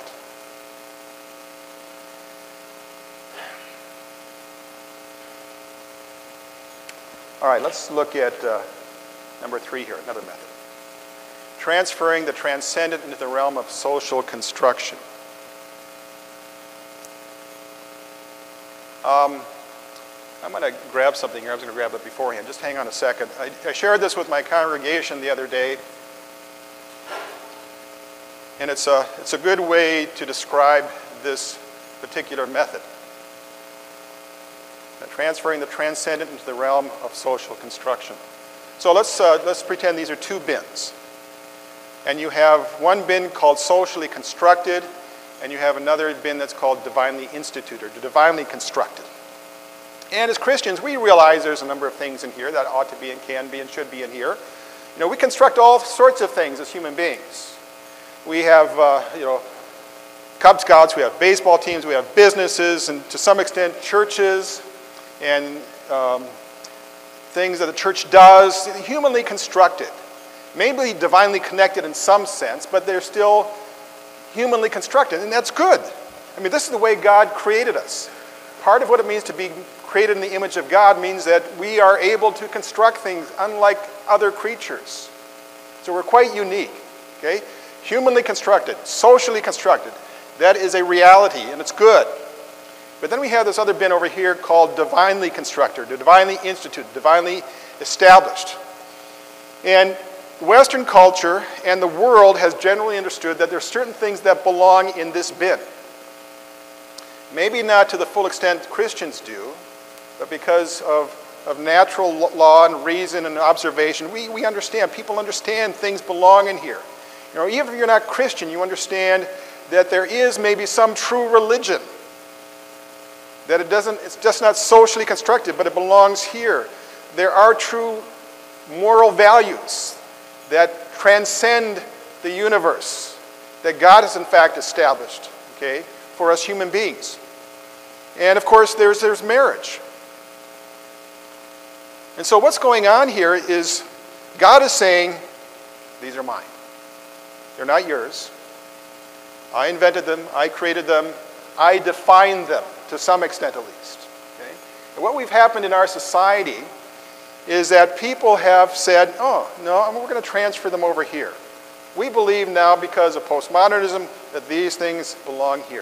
All right, let's look at uh, number three here, another method. Transferring the transcendent into the realm of social construction. Um, I'm going to grab something here. I was going to grab it beforehand. Just hang on a second. I, I shared this with my congregation the other day. And it's a, it's a good way to describe this particular method. Transferring the transcendent into the realm of social construction. So let's, uh, let's pretend these are two bins. And you have one bin called socially constructed, and you have another bin that's called divinely instituted, or divinely constructed. And as Christians, we realize there's a number of things in here that ought to be and can be and should be in here. You know, we construct all sorts of things as human beings. We have, uh, you know, Cub Scouts, we have baseball teams, we have businesses, and to some extent churches, and um, things that the church does, humanly constructed. Maybe divinely connected in some sense, but they're still humanly constructed, and that's good. I mean, this is the way God created us. Part of what it means to be created in the image of God means that we are able to construct things unlike other creatures. So we're quite unique, okay? Humanly constructed, socially constructed. That is a reality, and it's good. But then we have this other bin over here called divinely constructed, divinely instituted, divinely established. And Western culture and the world has generally understood that there are certain things that belong in this bin. Maybe not to the full extent Christians do, but because of, of natural law and reason and observation, we, we understand, people understand things belong in here. You know, even if you're not Christian, you understand that there is maybe some true religion. That it doesn't, it's just not socially constructed, but it belongs here. There are true moral values that transcend the universe, that God has in fact established, okay, for us human beings. And of course, there's, there's marriage. And so what's going on here is God is saying, these are mine. They're not yours. I invented them. I created them. I defined them to some extent at least. Okay? And what we've happened in our society is that people have said, oh, no, we're going to transfer them over here. We believe now, because of postmodernism, that these things belong here.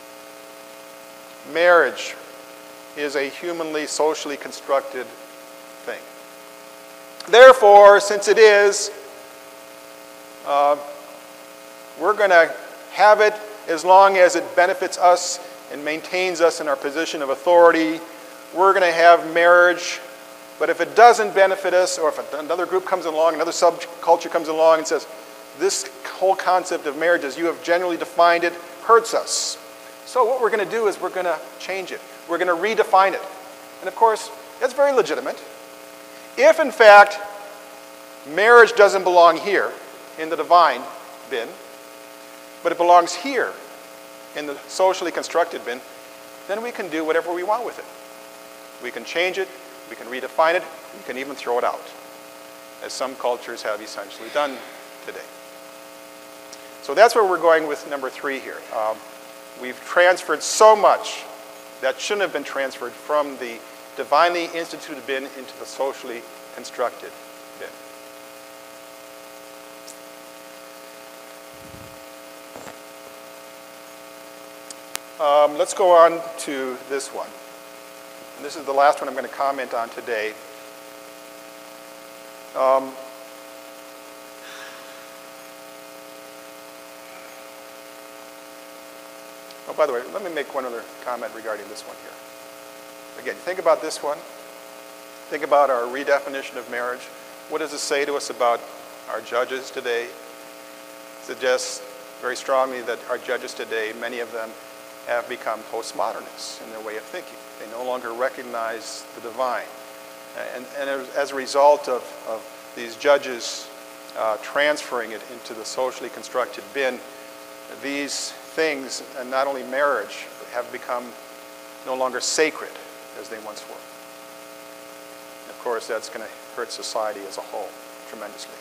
Marriage is a humanly, socially constructed thing. Therefore, since it is, uh, we're going to have it as long as it benefits us and maintains us in our position of authority. We're going to have marriage. But if it doesn't benefit us, or if another group comes along, another subculture comes along and says, this whole concept of marriage, as you have generally defined it, hurts us. So what we're going to do is we're going to change it. We're going to redefine it. And of course, that's very legitimate. If, in fact, marriage doesn't belong here in the divine bin, but it belongs here in the socially constructed bin, then we can do whatever we want with it. We can change it. We can redefine it. We can even throw it out, as some cultures have essentially done today. So that's where we're going with number three here. Um, we've transferred so much that shouldn't have been transferred from the divinely instituted bin into the socially constructed bin. Um, let's go on to this one. And this is the last one I'm going to comment on today. Um, oh, by the way, let me make one other comment regarding this one here. Again, think about this one. Think about our redefinition of marriage. What does it say to us about our judges today? It suggests very strongly that our judges today, many of them, have become postmodernists in their way of thinking. They no longer recognize the divine. And, and as a result of, of these judges uh, transferring it into the socially constructed bin, these things, and not only marriage, have become no longer sacred as they once were. And of course, that's going to hurt society as a whole tremendously.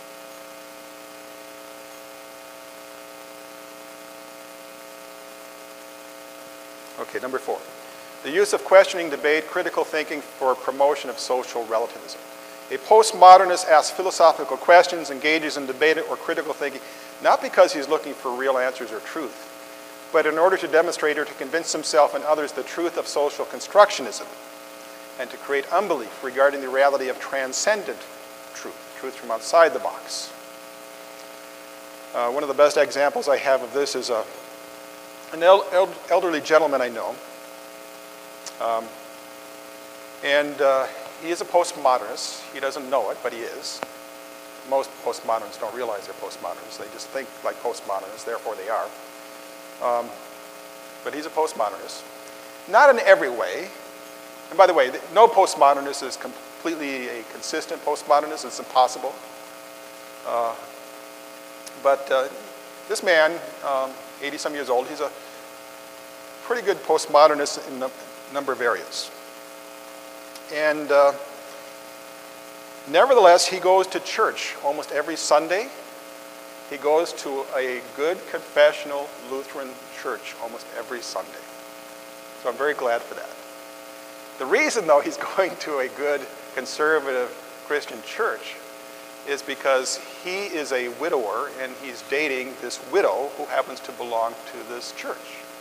Okay, number four. The use of questioning, debate, critical thinking for promotion of social relativism. A postmodernist asks philosophical questions, engages in debate or critical thinking, not because he's looking for real answers or truth, but in order to demonstrate or to convince himself and others the truth of social constructionism, and to create unbelief regarding the reality of transcendent truth, truth from outside the box. Uh, one of the best examples I have of this is a an el el elderly gentleman I know, um, and uh, he is a postmodernist. He doesn't know it, but he is. Most postmodernists don't realize they're postmodernists. They just think like postmodernists, therefore they are. Um, but he's a postmodernist. Not in every way. And by the way, no postmodernist is completely a consistent postmodernist. It's impossible. Uh, but uh, this man, um, eighty some years old, he's a pretty good postmodernist in a number of areas. And uh, nevertheless, he goes to church almost every Sunday. He goes to a good confessional Lutheran church almost every Sunday. So I'm very glad for that. The reason, though, he's going to a good conservative Christian church is because he is a widower and he's dating this widow who happens to belong to this church.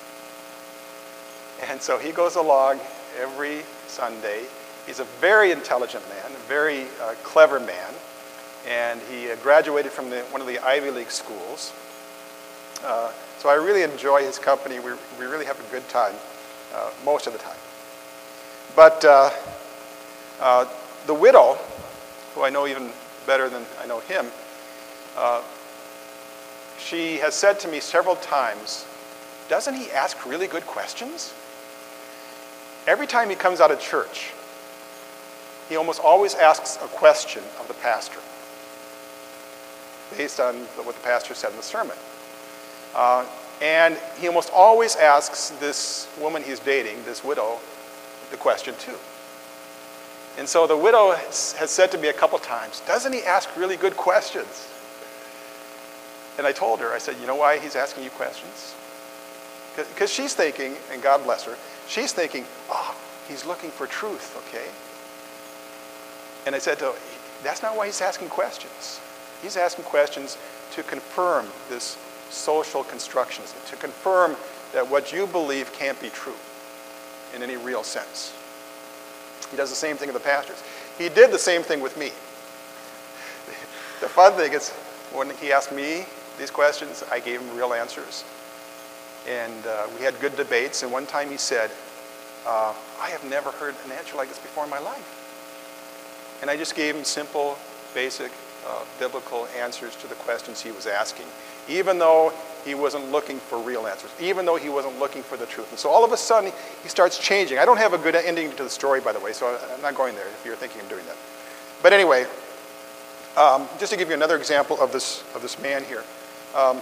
And so he goes along every Sunday. He's a very intelligent man, a very uh, clever man, and he uh, graduated from the, one of the Ivy League schools. Uh, so I really enjoy his company. We, we really have a good time uh, most of the time. But uh, uh, the widow, who I know even better than I know him, uh, she has said to me several times, doesn't he ask really good questions? Every time he comes out of church, he almost always asks a question of the pastor based on what the pastor said in the sermon. Uh, and he almost always asks this woman he's dating, this widow, the question too. And so the widow has said to me a couple times, doesn't he ask really good questions? And I told her, I said, you know why he's asking you questions? Because she's thinking, and God bless her, she's thinking, oh, he's looking for truth, okay? And I said to her, that's not why he's asking questions. He's asking questions to confirm this social constructionism, to confirm that what you believe can't be true in any real sense. He does the same thing with the pastors. He did the same thing with me. The fun thing is, when he asked me these questions, I gave him real answers. And uh, we had good debates, and one time he said, uh, I have never heard an answer like this before in my life. And I just gave him simple, basic, uh, biblical answers to the questions he was asking, even though he wasn't looking for real answers, even though he wasn't looking for the truth. And so all of a sudden, he starts changing. I don't have a good ending to the story, by the way, so I'm not going there if you're thinking of doing that. But anyway, um, just to give you another example of this, of this man here. Um,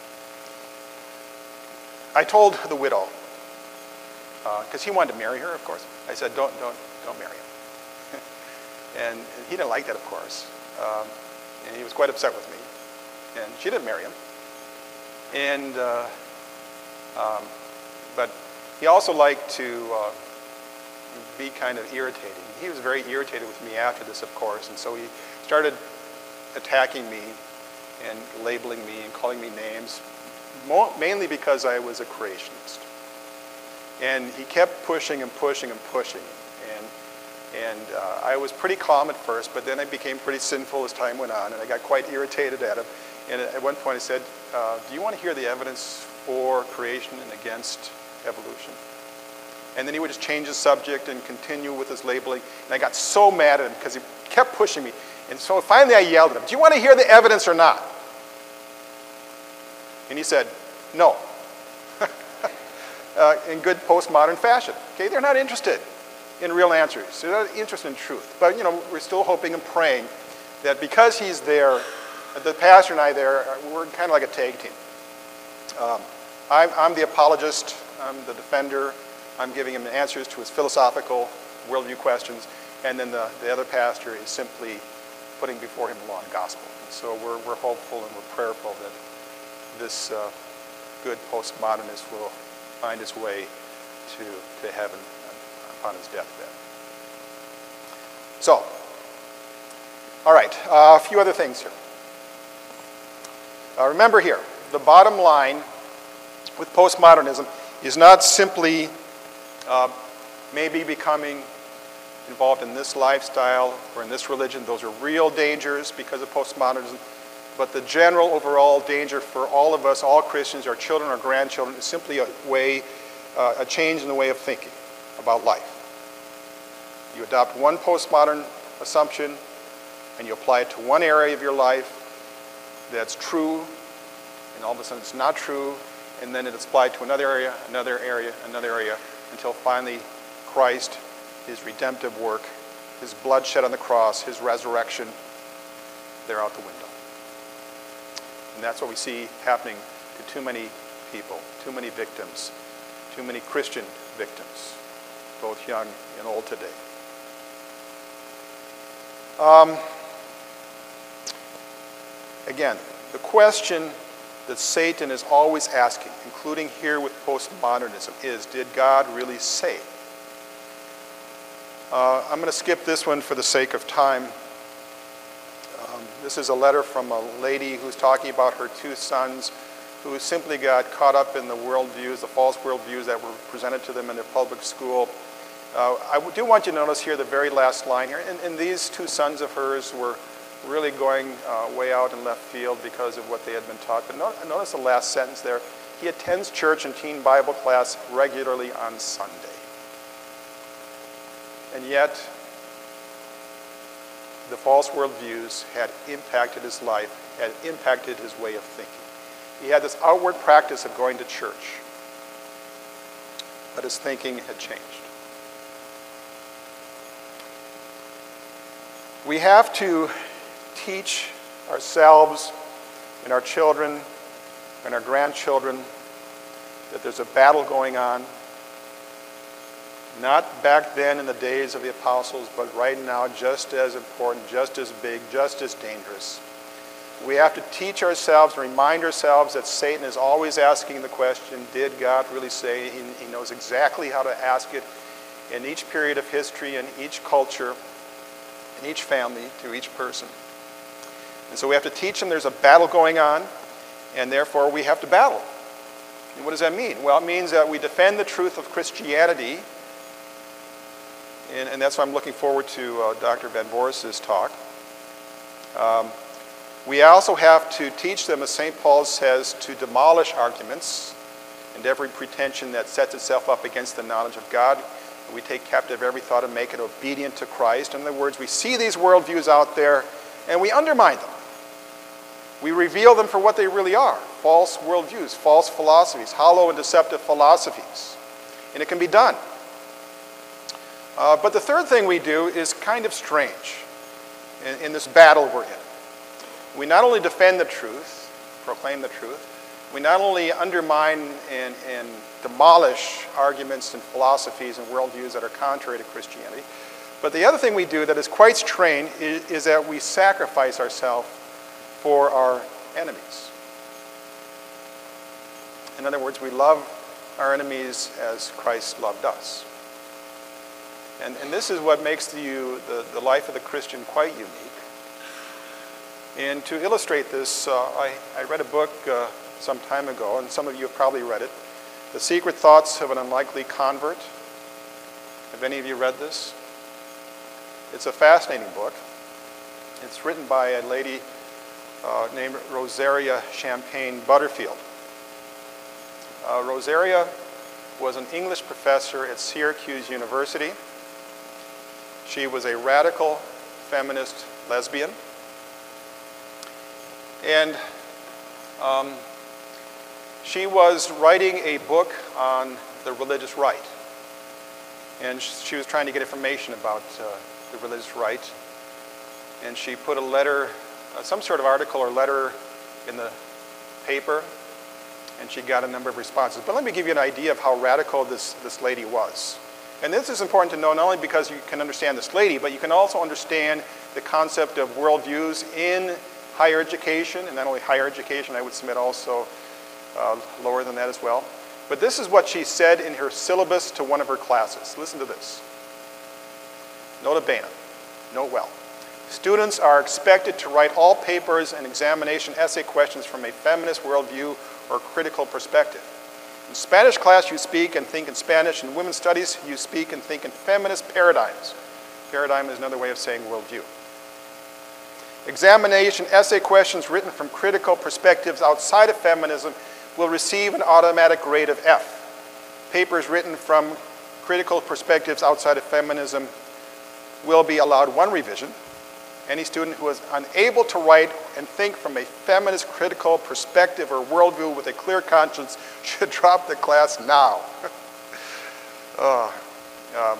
I told the widow, because uh, he wanted to marry her, of course. I said, don't, don't, don't marry him. and, and he didn't like that, of course. Um, and he was quite upset with me. And she didn't marry him. And, uh, um, but he also liked to uh, be kind of irritating. He was very irritated with me after this, of course. And so he started attacking me and labeling me and calling me names, mainly because I was a creationist. And he kept pushing and pushing and pushing. And, and uh, I was pretty calm at first, but then I became pretty sinful as time went on, and I got quite irritated at him. And at one point I said, uh, do you want to hear the evidence for creation and against evolution? And then he would just change the subject and continue with his labeling. And I got so mad at him because he kept pushing me. And so finally I yelled at him, do you want to hear the evidence or not? And he said, no. uh, in good postmodern fashion. Okay, they're not interested in real answers. They're not interested in truth. But, you know, we're still hoping and praying that because he's there, the pastor and I there, we're kind of like a tag team. Um, I'm, I'm the apologist. I'm the defender. I'm giving him answers to his philosophical worldview questions. And then the, the other pastor is simply putting before him the law and gospel. So we're, we're hopeful and we're prayerful that this uh, good postmodernist will find his way to, to heaven upon his deathbed. So, all right, uh, a few other things here. Uh, remember here, the bottom line with postmodernism is not simply uh, maybe becoming involved in this lifestyle or in this religion. Those are real dangers because of postmodernism. But the general overall danger for all of us, all Christians, our children, our grandchildren, is simply a way, uh, a change in the way of thinking about life. You adopt one postmodern assumption and you apply it to one area of your life that's true, and all of a sudden it's not true, and then it's applied to another area, another area, another area, until finally Christ, his redemptive work, his blood shed on the cross, his resurrection, they're out the window. And that's what we see happening to too many people, too many victims, too many Christian victims, both young and old today. Um, again, the question that Satan is always asking, including here with postmodernism, is, did God really say? Uh, I'm going to skip this one for the sake of time. Um, this is a letter from a lady who's talking about her two sons who simply got caught up in the worldviews, the false worldviews that were presented to them in their public school. Uh, I do want you to notice here the very last line here. And, and these two sons of hers were really going uh, way out in left field because of what they had been taught. But no, notice the last sentence there. He attends church and teen Bible class regularly on Sunday. And yet, the false worldviews had impacted his life, had impacted his way of thinking. He had this outward practice of going to church, but his thinking had changed. We have to teach ourselves and our children and our grandchildren that there's a battle going on, not back then in the days of the apostles, but right now, just as important, just as big, just as dangerous. We have to teach ourselves and remind ourselves that Satan is always asking the question, did God really say? He, he knows exactly how to ask it in each period of history, in each culture, in each family, to each person. And so we have to teach them there's a battle going on, and therefore we have to battle. And what does that mean? Well, it means that we defend the truth of Christianity, and, and that's why I'm looking forward to uh, Doctor Van Boris's talk. Um, we also have to teach them, as Saint Paul says, to demolish arguments and every pretension that sets itself up against the knowledge of God. We take captive every thought and make it obedient to Christ. In other words, we see these worldviews out there and we undermine them. We reveal them for what they really are, false worldviews, false philosophies, hollow and deceptive philosophies. And it can be done. Uh, but the third thing we do is kind of strange in, in this battle we're in. We not only defend the truth, proclaim the truth, we not only undermine and, and demolish arguments and philosophies and worldviews that are contrary to Christianity, but the other thing we do that is quite strange is, is that we sacrifice ourselves for our enemies. In other words, we love our enemies as Christ loved us. And, and this is what makes the, the, the life of the Christian quite unique. And to illustrate this, uh, I, I read a book uh, some time ago, and some of you have probably read it, The Secret Thoughts of an Unlikely Convert. Have any of you read this? It's a fascinating book. It's written by a lady uh, named Rosaria Champagne Butterfield. Uh, Rosaria was an English professor at Syracuse University. She was a radical feminist lesbian. And um, she was writing a book on the religious right. And she was trying to get information about uh, the religious right. And she put a letter, uh, some sort of article or letter in the paper, and she got a number of responses. But let me give you an idea of how radical this, this lady was. And this is important to know not only because you can understand this lady, but you can also understand the concept of worldviews in higher education, and not only higher education, I would submit also uh, lower than that as well. But this is what she said in her syllabus to one of her classes. Listen to this. Nota bene, note well. Students are expected to write all papers and examination essay questions from a feminist worldview or critical perspective. In Spanish class, you speak and think in Spanish. In women's studies, you speak and think in feminist paradigms. Paradigm is another way of saying worldview. Examination essay questions written from critical perspectives outside of feminism will receive an automatic grade of F. Papers written from critical perspectives outside of feminism will be allowed one revision. Any student who is unable to write and think from a feminist critical perspective or worldview with a clear conscience should drop the class now. uh, um,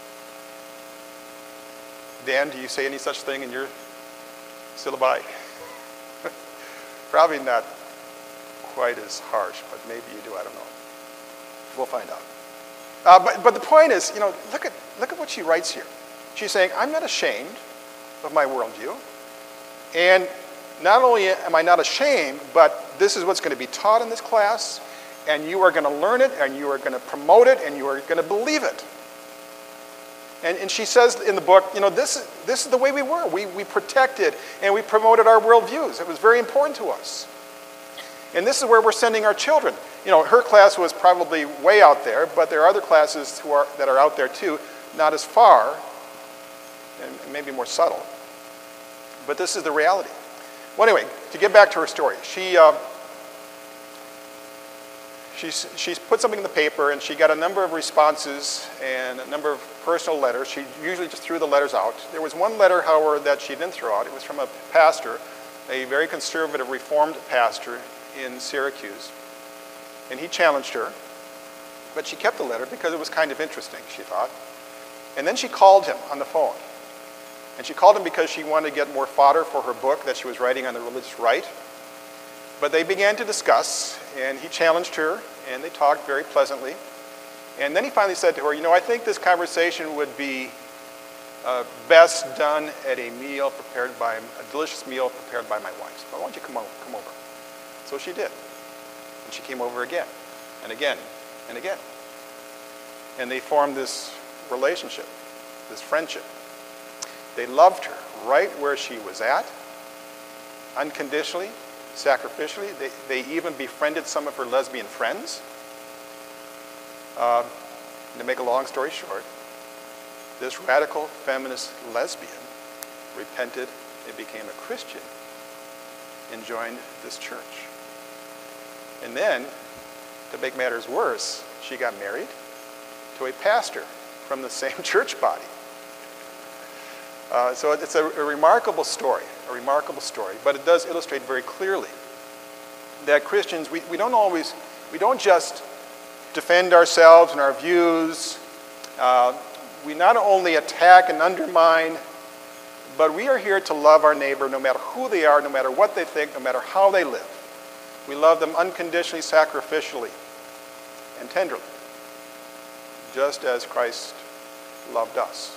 Dan, do you say any such thing in your syllabi? Probably not quite as harsh, but maybe you do, I don't know. We'll find out. Uh, but, but the point is, you know, look at, look at what she writes here. She's saying, I'm not ashamed of my worldview. And not only am I not ashamed, but this is what's going to be taught in this class, and you are going to learn it, and you are going to promote it, and you are going to believe it. And, and she says in the book, you know, this, this is the way we were. We, we protected and we promoted our worldviews. It was very important to us. And this is where we're sending our children. You know, her class was probably way out there, but there are other classes who are, that are out there too, not as far, and maybe more subtle. But this is the reality. Well, anyway, to get back to her story, she, uh, she's, she's put something in the paper, and she got a number of responses and a number of personal letters. She usually just threw the letters out. There was one letter, however, that she didn't throw out. It was from a pastor, a very conservative Reformed pastor in Syracuse. And he challenged her, but she kept the letter because it was kind of interesting, she thought. And then she called him on the phone. And she called him because she wanted to get more fodder for her book that she was writing on the religious right. But they began to discuss, and he challenged her, and they talked very pleasantly. And then he finally said to her, you know, I think this conversation would be uh, best done at a meal prepared by, a delicious meal prepared by my wife. So why don't you come, over, come over? So she did. And she came over again, and again, and again. And they formed this relationship, this friendship. They loved her right where she was at, unconditionally, sacrificially. They, they even befriended some of her lesbian friends. Uh, to make a long story short, this radical feminist lesbian repented and became a Christian and joined this church. And then, to make matters worse, she got married to a pastor from the same church body. Uh, so it's a, a remarkable story, a remarkable story, but it does illustrate very clearly that Christians, we, we don't always, we don't just defend ourselves and our views. Uh, we not only attack and undermine, but we are here to love our neighbor no matter who they are, no matter what they think, no matter how they live. We love them unconditionally, sacrificially, and tenderly, just as Christ loved us.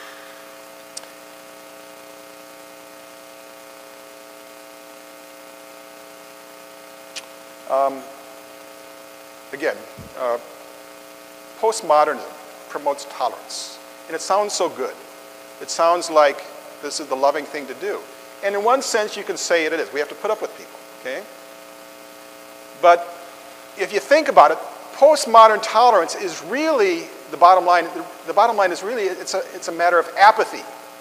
Um, again, uh, postmodernism promotes tolerance. And it sounds so good. It sounds like this is the loving thing to do. And in one sense, you can say it is. We have to put up with people, okay? But if you think about it, postmodern tolerance is really, the bottom line, the bottom line is really, it's a, it's a matter of apathy.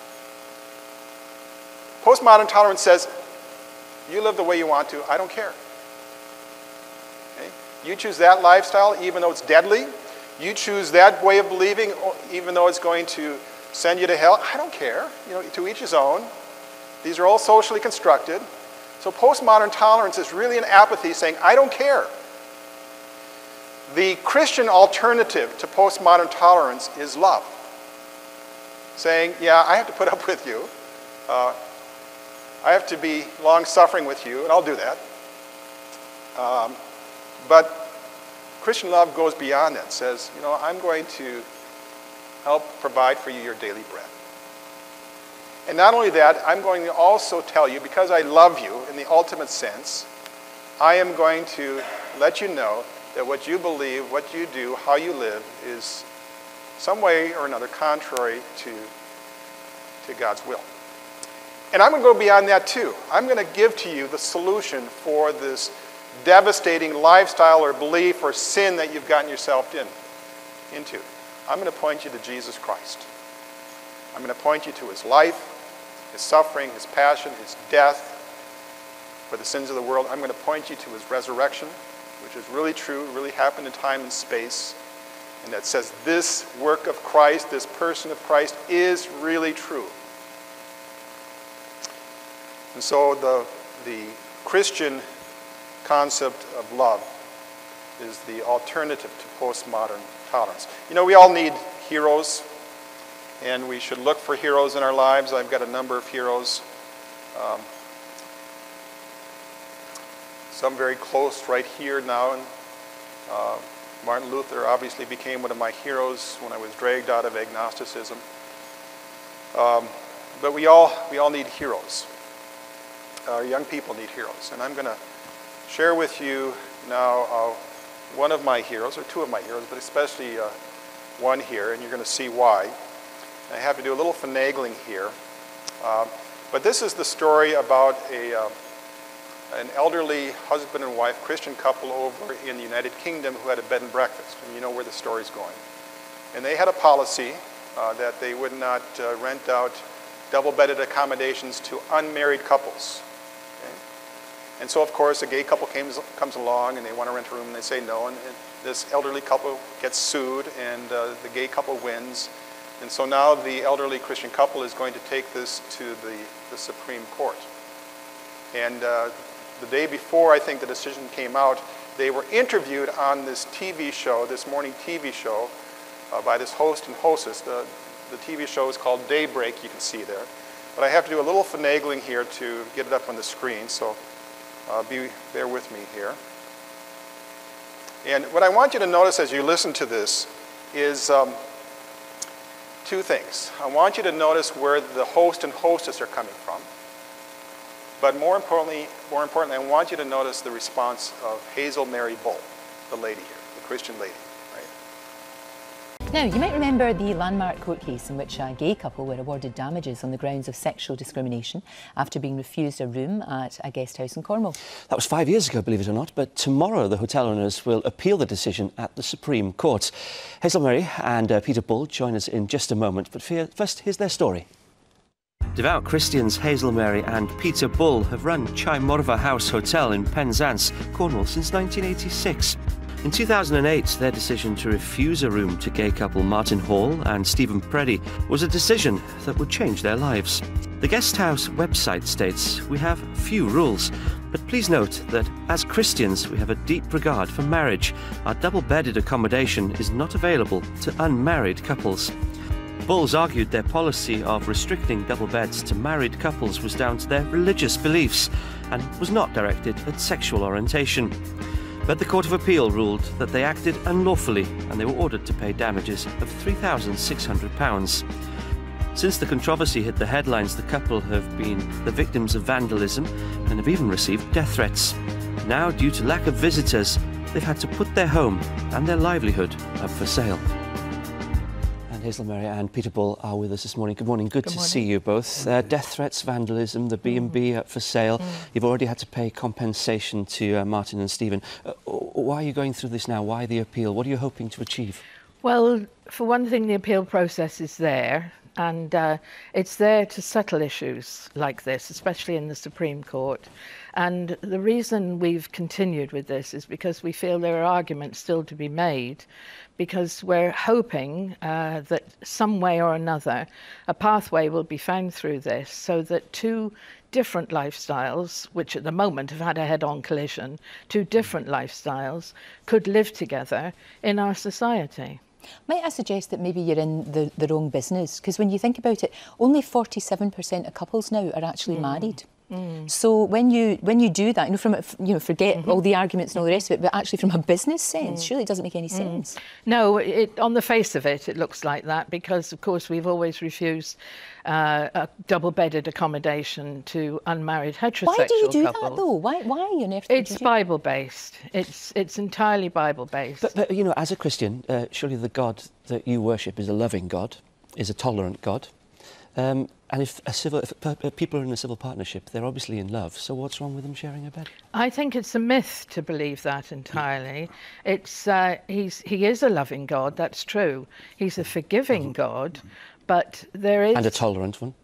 Postmodern tolerance says, you live the way you want to, I don't care. Okay? You choose that lifestyle, even though it's deadly. You choose that way of believing, even though it's going to send you to hell. I don't care. You know, to each his own. These are all socially constructed. So postmodern tolerance is really an apathy saying, I don't care. The Christian alternative to postmodern tolerance is love. Saying, yeah, I have to put up with you. Uh, I have to be long-suffering with you, and I'll do that. Um, but Christian love goes beyond that. It says, you know, I'm going to help provide for you your daily bread. And not only that, I'm going to also tell you, because I love you in the ultimate sense, I am going to let you know that what you believe, what you do, how you live is some way or another contrary to, to God's will. And I'm going to go beyond that too. I'm going to give to you the solution for this devastating lifestyle or belief or sin that you've gotten yourself in, into. I'm going to point you to Jesus Christ. I'm going to point you to his life, his suffering, his passion, his death for the sins of the world. I'm going to point you to his resurrection, which is really true, really happened in time and space, and that says this work of Christ, this person of Christ is really true. And so the, the Christian concept of love is the alternative to postmodern tolerance. You know, we all need heroes, and we should look for heroes in our lives. I've got a number of heroes. Um, some very close right here now. And, uh, Martin Luther obviously became one of my heroes when I was dragged out of agnosticism. Um, but we all, we all need heroes. Our young people need heroes. And I'm going to share with you now uh, one of my heroes, or two of my heroes, but especially uh, one here, and you're going to see why. I have to do a little finagling here. Uh, but this is the story about a, uh, an elderly husband and wife Christian couple over in the United Kingdom who had a bed and breakfast. And you know where the story's going. And they had a policy uh, that they would not uh, rent out double-bedded accommodations to unmarried couples. Okay? And so, of course, a gay couple came, comes along and they want to rent a room and they say no. And, and this elderly couple gets sued and uh, the gay couple wins. And so now the elderly Christian couple is going to take this to the, the Supreme Court. And uh, the day before, I think, the decision came out, they were interviewed on this T V show, this morning T V show, uh, by this host and hostess. The, the T V show is called Daybreak, you can see there. but I have to do a little finagling here to get it up on the screen, so uh, be, bear with me here. And what I want you to notice as you listen to this is um, two things. I want you to notice where the host and hostess are coming from, but more importantly, more importantly, I want you to notice the response of Hazel Mary Bull, the lady here, the Christian lady. Now, you might remember the landmark court case in which a gay couple were awarded damages on the grounds of sexual discrimination after being refused a room at a guest house in Cornwall. That was five years ago, believe it or not, but tomorrow the hotel owners will appeal the decision at the Supreme Court. Hazel Mary and uh, Peter Bull join us in just a moment, but first, here's their story. Devout Christians Hazel Mary and Peter Bull have run Chai Morfa House Hotel in Penzance, Cornwall, since nineteen eighty-six. In two thousand eight, their decision to refuse a room to gay couple Martin Hall and Stephen Preddy was a decision that would change their lives. The guest house website states, "We have few rules, but please note that as Christians we have a deep regard for marriage. Our double-bedded accommodation is not available to unmarried couples." Bulls argued their policy of restricting double beds to married couples was down to their religious beliefs and was not directed at sexual orientation. But the Court of Appeal ruled that they acted unlawfully and they were ordered to pay damages of three thousand six hundred pounds. Since the controversy hit the headlines, the couple have been the victims of vandalism and have even received death threats. Now, due to lack of visitors, they've had to put their home and their livelihood up for sale. Hazel Mary and Peter Bull are with us this morning. Good morning. Good, Good to morning. see you both. Uh, death threats, vandalism, the B and B up for sale. Mm. You've already had to pay compensation to uh, Martin and Stephen. Uh, why are you going through this now? Why the appeal? What are you hoping to achieve? Well, for one thing, the appeal process is there, and uh, it's there to settle issues like this, especially in the Supreme Court. And the reason we've continued with this is because we feel there are arguments still to be made, because we're hoping uh, that some way or another a pathway will be found through this so that two different lifestyles, which at the moment have had a head-on collision, two different lifestyles could live together in our society. Might I suggest that maybe you're in the, the wrong business? Because when you think about it, only forty-seven percent of couples now are actually mm. married. Mm. So when you when you do that, you know, from you know, forget mm-hmm. all the arguments and all the rest of it, but actually from a business sense, mm. surely it doesn't make any sense. Mm. No, it, on the face of it, it looks like that because, of course, we've always refused uh, a double-bedded accommodation to unmarried heterosexual couples. Why do you do couples. that though? Why why are you on earth? It's Bible-based. It's it's entirely Bible-based. But, but you know, as a Christian, uh, surely the God that you worship is a loving God, is a tolerant God. Um, and if, a civil, if uh, people are in a civil partnership, they're obviously in love. So what's wrong with them sharing a bed? I think it's a myth to believe that entirely. It's uh, he's he is a loving God. That's true. He's a forgiving mm-hmm. God, but there is and a tolerant one.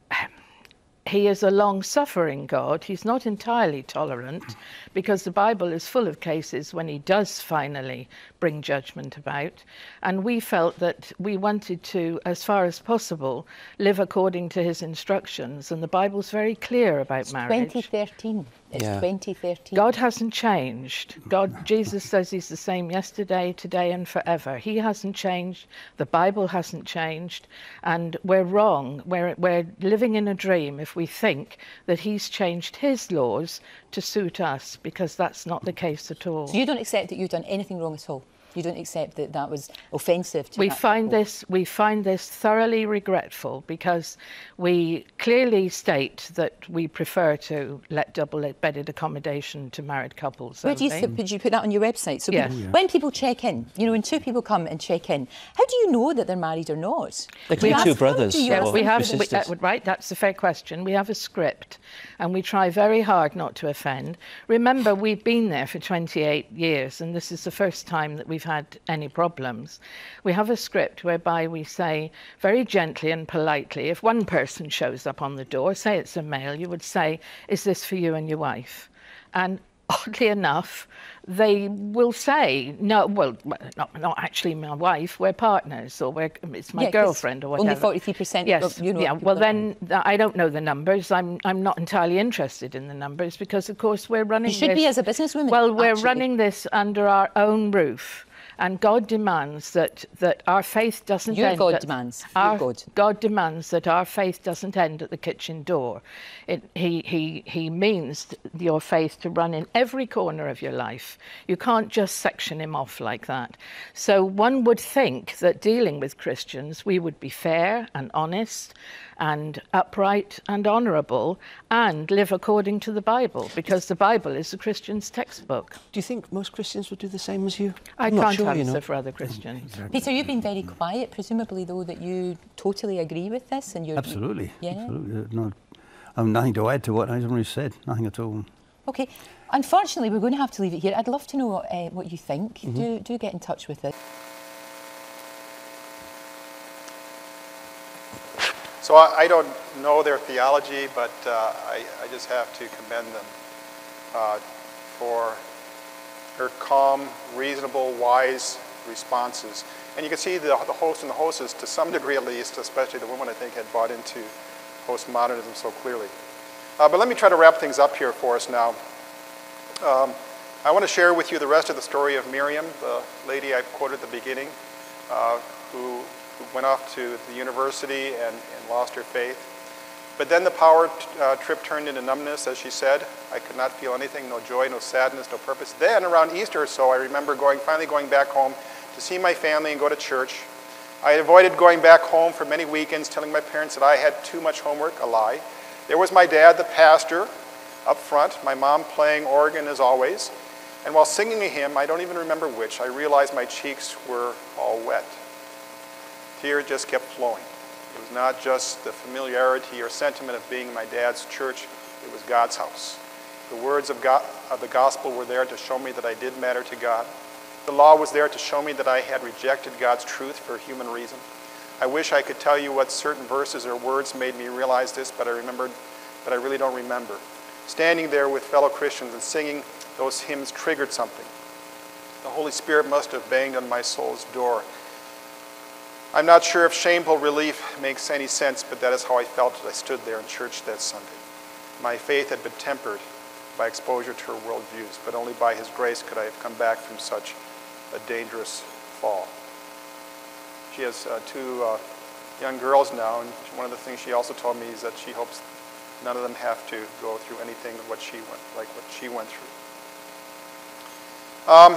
He is a long-suffering God. He's not entirely tolerant because the Bible is full of cases when he does finally bring judgment about. And we felt that we wanted to, as far as possible, live according to his instructions. And the Bible's very clear about it's marriage. twenty thirteen. It's yeah. twenty thirteen. God hasn't changed. God, Jesus says he's the same yesterday, today, and forever. He hasn't changed. The Bible hasn't changed. And we're wrong. We're, we're living in a dream if we think that he's changed his laws to suit us, because that's not the case at all. So you don't accept that you've done anything wrong at all? You don't accept that that was offensive to we that find couple? this we find this thoroughly regretful, because we clearly state that we prefer to let double-bedded accommodation to married couples. Where do you, did you put that on your website? So yes. people, when people check in, you know, when two people come and check in, how do you know that they're married or not? They could be two brothers. Yeah, we have, two we, uh, right, that's a fair question. We have a script and we try very hard not to offend. Remember, we've been there for twenty-eight years and this is the first time that we've had any problems. We have a script whereby we say very gently and politely, if one person shows up on the door, say it's a male, you would say, is this for you and your wife? And oddly enough, they will say, no, well, not, not actually my wife, we're partners, or we're, it's my yeah, girlfriend, or whatever. Only forty-three percent. Yes, of, you know, yeah, well then, I don't know the numbers. I'm I'm not entirely interested in the numbers, because, of course, we're running You should this, be as a businesswoman. Well, we're actually. running this under our own roof. And God demands that, that our faith doesn't Your end... God at, demands. Our, Your God. God demands that our faith doesn't end at the kitchen door. It, he, he, he means your faith to run in every corner of your life. You can't just section him off like that. So one would think that dealing with Christians, we would be fair and honest and upright and honourable and live according to the Bible, because the Bible is the Christian's textbook. Do you think most Christians would do the same as you? I I'm not can't sure, answer you know. for other Christians. Peter, you've been very quiet, presumably, though, that you totally agree with this, and you're Absolutely. Yeah. Absolutely. No, I have nothing to add to what I've already said. Nothing at all. Okay. Unfortunately, we're going to have to leave it here. I'd love to know uh, what you think. Mm-hmm. Do do get in touch with us. So I, I don't know their theology, but uh, I, I just have to commend them uh, for their calm, reasonable, wise responses. And you can see the, the host and the hostess, to some degree at least, especially the women, I think, had bought into postmodernism so clearly. Uh, but let me try to wrap things up here for us now. Um, I want to share with you the rest of the story of Miriam, the lady I quoted at the beginning, uh, who who went off to the university and, and lost her faith. But then the power uh, trip turned into numbness, as she said. I could not feel anything, no joy, no sadness, no purpose. Then around Easter or so, I remember going, finally going back home to see my family and go to church. I had avoided going back home for many weekends, telling my parents that I had too much homework, a lie. There was my dad, the pastor, up front, my mom playing organ as always. And while singing a hymn, I don't even remember which, I realized my cheeks were all wet. Tears just kept flowing. It was not just the familiarity or sentiment of being in my dad's church, it was God's house. The words of, God, of the gospel were there to show me that I did matter to God. The law was there to show me that I had rejected God's truth for human reason. I wish I could tell you what certain verses or words made me realize this, but I remembered, but I really don't remember. Standing there with fellow Christians and singing those hymns triggered something. The Holy Spirit must have banged on my soul's door. I'm not sure if shameful relief makes any sense, but that is how I felt as I stood there in church that Sunday. My faith had been tempered by exposure to her worldviews, but only by His grace could I have come back from such a dangerous fall. She has uh, two uh, young girls now, and one of the things she also told me is that she hopes none of them have to go through anything what she went, like what she went through. Um,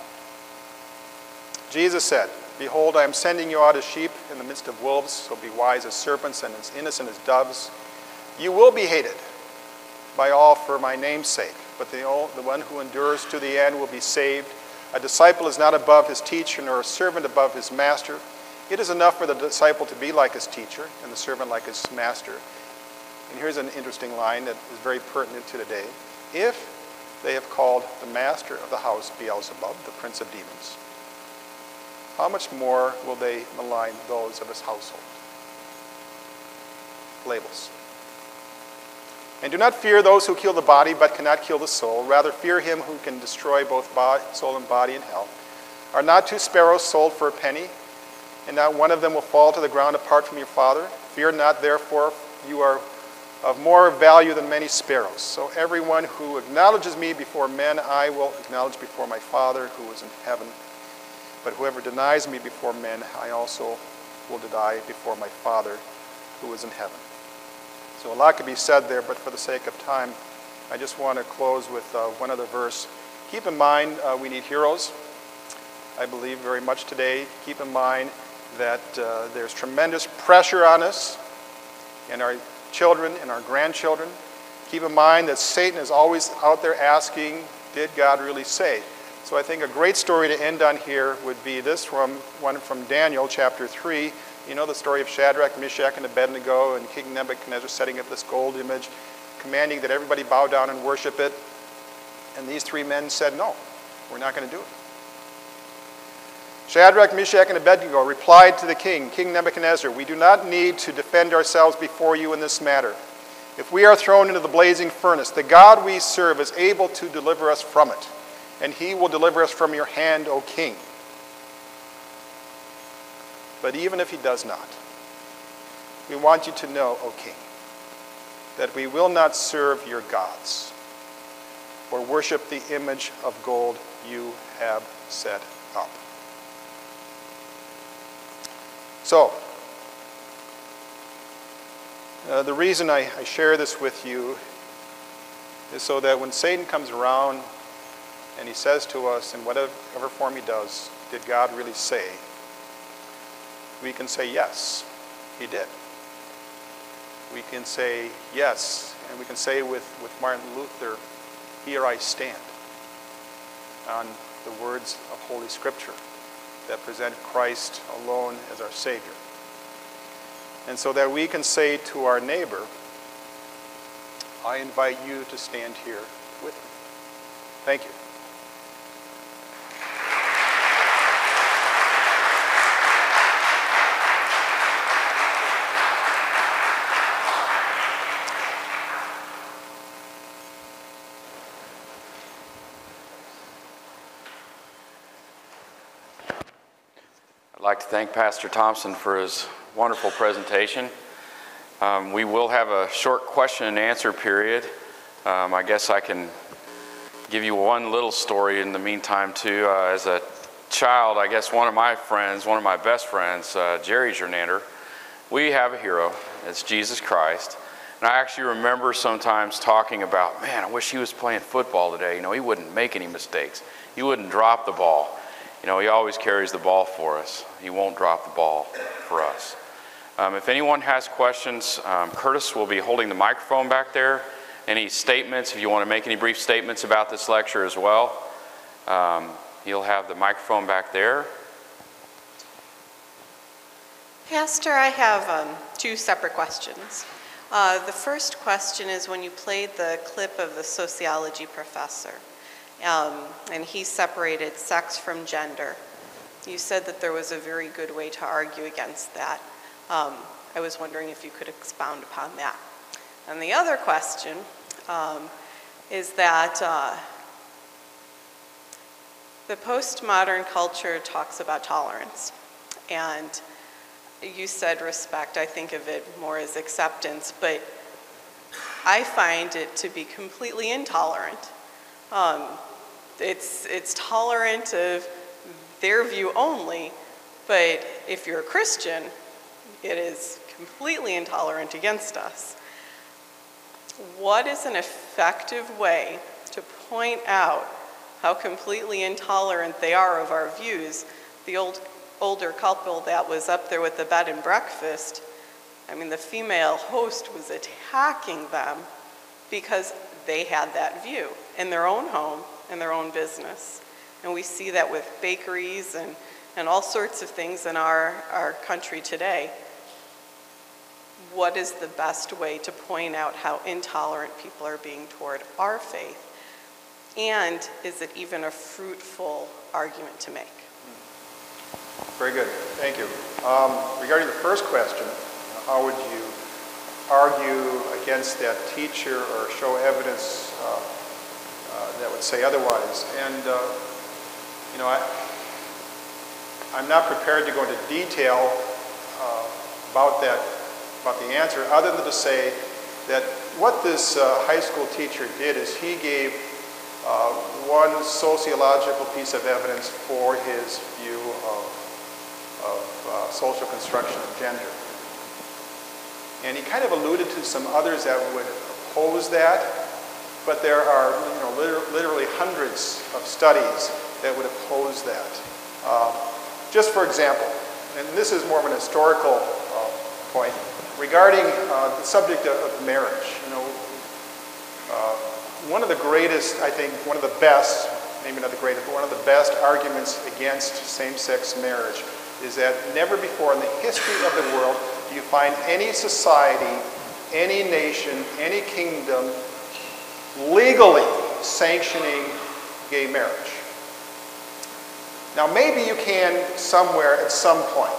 Jesus said, "Behold, I am sending you out as sheep in the midst of wolves, so be wise as serpents and as innocent as doves. You will be hated by all for my name's sake, but the, the one who endures to the end will be saved. A disciple is not above his teacher, nor a servant above his master. It is enough for the disciple to be like his teacher, and the servant like his master." And here's an interesting line that is very pertinent to today. "If they have called the master of the house Beelzebub, the prince of demons, how much more will they malign those of his household?" Labels. "And do not fear those who kill the body but cannot kill the soul. Rather fear him who can destroy both body, soul and body in hell. Are not two sparrows sold for a penny? And not one of them will fall to the ground apart from your Father? Fear not, therefore, you are of more value than many sparrows. So everyone who acknowledges me before men, I will acknowledge before my Father who is in heaven. But whoever denies me before men, I also will deny before my Father who is in heaven." So a lot could be said there, but for the sake of time, I just want to close with uh, one other verse. Keep in mind, uh, we need heroes. I believe very much today. Keep in mind that uh, there's tremendous pressure on us and our children and our grandchildren. Keep in mind that Satan is always out there asking, did God really say? So I think a great story to end on here would be this from one from Daniel chapter three. You know the story of Shadrach, Meshach, and Abednego, and King Nebuchadnezzar setting up this gold image, commanding that everybody bow down and worship it. And these three men said, no, we're not going to do it. Shadrach, Meshach, and Abednego replied to the king, King Nebuchadnezzar, "We do not need to defend ourselves before you in this matter. If we are thrown into the blazing furnace, the God we serve is able to deliver us from it, and he will deliver us from your hand, O king. But even if he does not, we want you to know, O king, that we will not serve your gods or worship the image of gold you have set up." So, uh, the reason I, I share this with you is so that when Satan comes around and he says to us, in whatever form he does, did God really say? We can say, yes, he did. We can say, yes, and we can say with, with Martin Luther, here I stand, on the words of Holy Scripture that present Christ alone as our Savior. And so that we can say to our neighbor, I invite you to stand here with me. Thank you. I'd like to thank Pastor Thompson for his wonderful presentation. Um, we will have a short question and answer period. Um, I guess I can give you one little story in the meantime too. Uh, as a child, I guess one of my friends, one of my best friends, uh, Jerry Jernander, we have a hero. It's Jesus Christ. And I actually remember sometimes talking about, man, I wish he was playing football today. You know, he wouldn't make any mistakes. He wouldn't drop the ball. You know, he always carries the ball for us. He won't drop the ball for us. Um, if anyone has questions, um, Curtis will be holding the microphone back there. Any statements, if you want to make any brief statements about this lecture as well, um, he'll have the microphone back there. Pastor, I have um, two separate questions. Uh, the first question is when you played the clip of the sociology professor, um, and he separated sex from gender. You said that there was a very good way to argue against that. Um, I was wondering if you could expound upon that. And the other question um, is that uh, the postmodern culture talks about tolerance. And you said respect. I think of it more as acceptance, but I find it to be completely intolerant. Um, it's, it's tolerant of their view only, but if you're a Christian, it is completely intolerant against us. What is an effective way to point out how completely intolerant they are of our views? The old, older couple that was up there with the bed and breakfast, I mean, the female host was attacking them because they had that view in their own home, in their own business. And we see that with bakeries and, and all sorts of things in our, our country today. What is the best way to point out how intolerant people are being toward our faith? And is it even a fruitful argument to make? Very good. Thank you. Um, regarding the first question, how would you argue against that teacher or show evidence uh, uh, that would say otherwise? And, uh, you know, I, I'm not prepared to go into detail uh, about that, about the answer, other than to say that what this uh, high school teacher did is he gave uh, one sociological piece of evidence for his view of, of uh, social construction of gender. And he kind of alluded to some others that would oppose that, but there are, you know, liter literally hundreds of studies that would oppose that. Uh, just for example, and this is more of an historical uh, point, regarding uh, the subject of, of marriage. You know, uh, one of the greatest, I think, one of the best, maybe not the greatest, but one of the best arguments against same-sex marriage is that never before in the history of the world do you find any society, any nation, any kingdom legally sanctioning gay marriage. Now maybe you can somewhere at some point,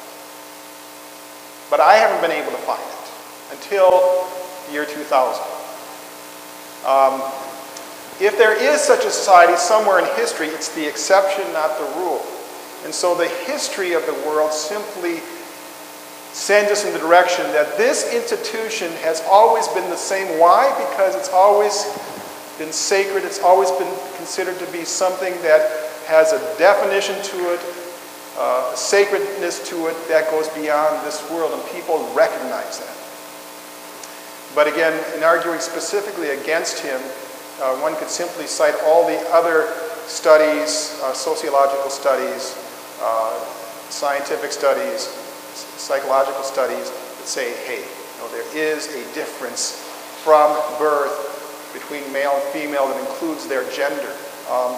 but I haven't been able to find it until the year two thousand. Um, if there is such a society somewhere in history, it's the exception, not the rule. And so the history of the world simply sends us in the direction that this institution has always been the same. Why? Because it's always been sacred. It's always been considered to be something that has a definition to it, uh, sacredness to it that goes beyond this world, and people recognize that. But again, in arguing specifically against him, uh, one could simply cite all the other studies, uh, sociological studies, uh, scientific studies, psychological studies that say, hey, you know, there is a difference from birth between male and female that includes their gender. Um,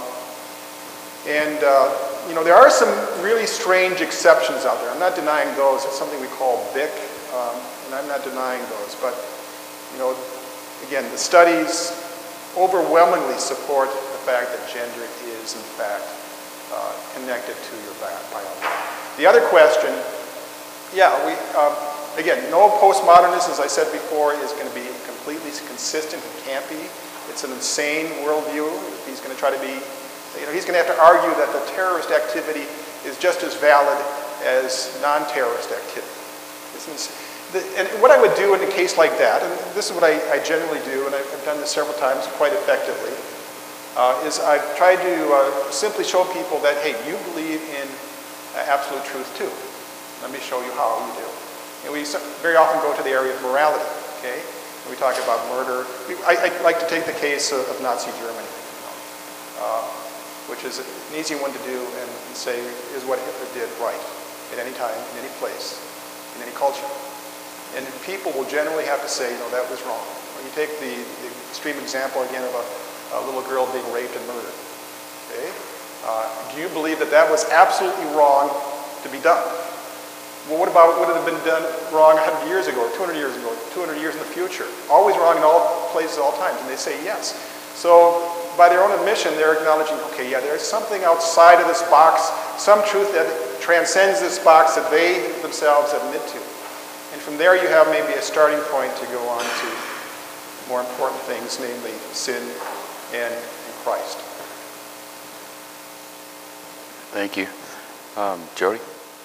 and, uh, you know, there are some really strange exceptions out there. I'm not denying those. It's something we call B I C, um, and I'm not denying those. But, you know, again, the studies overwhelmingly support the fact that gender is, in fact, uh, connected to your biology. The other question, yeah, we, um, again, no postmodernism, as I said before, is going to be completely consistent. It can't be. It's an insane worldview. He's going to try to be, you know, he's going to have to argue that the terrorist activity is just as valid as non-terrorist activity. The, and what I would do in a case like that, and this is what I, I generally do, and I've, I've done this several times quite effectively, uh, is I've tried to uh, simply show people that, hey, you believe in uh, absolute truth too. Let me show you how you do. And we very often go to the area of morality, okay? And we talk about murder. We, I, I like to take the case of, of Nazi Germany, you know, uh, which is an easy one to do and, and say, is what Hitler did right at any time, in any place, in any culture. And people will generally have to say, you know, that was wrong. When you take the, the extreme example again of a, a little girl being raped and murdered, okay? Uh, do you believe that that was absolutely wrong to be done? Well, what about what would have been done wrong one hundred years ago, or two hundred years ago, two hundred years in the future? Always wrong in all places, all times, and they say yes. So by their own admission, they're acknowledging, okay, yeah, there's something outside of this box, some truth that transcends this box that they themselves admit to. And from there you have maybe a starting point to go on to more important things, namely sin and, and Christ. Thank you. Um, Jody?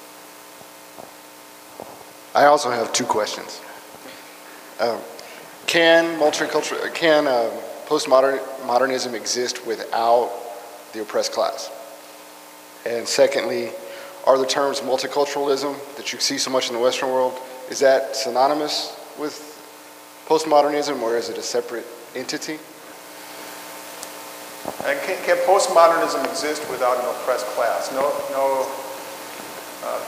I also have two questions. Uh, can multicultural, can uh, postmodernism exist without the oppressed class? And secondly, are the terms multiculturalism that you see so much in the Western world, is that synonymous with postmodernism, or is it a separate entity? And can, can postmodernism exist without an oppressed class? No, no, uh,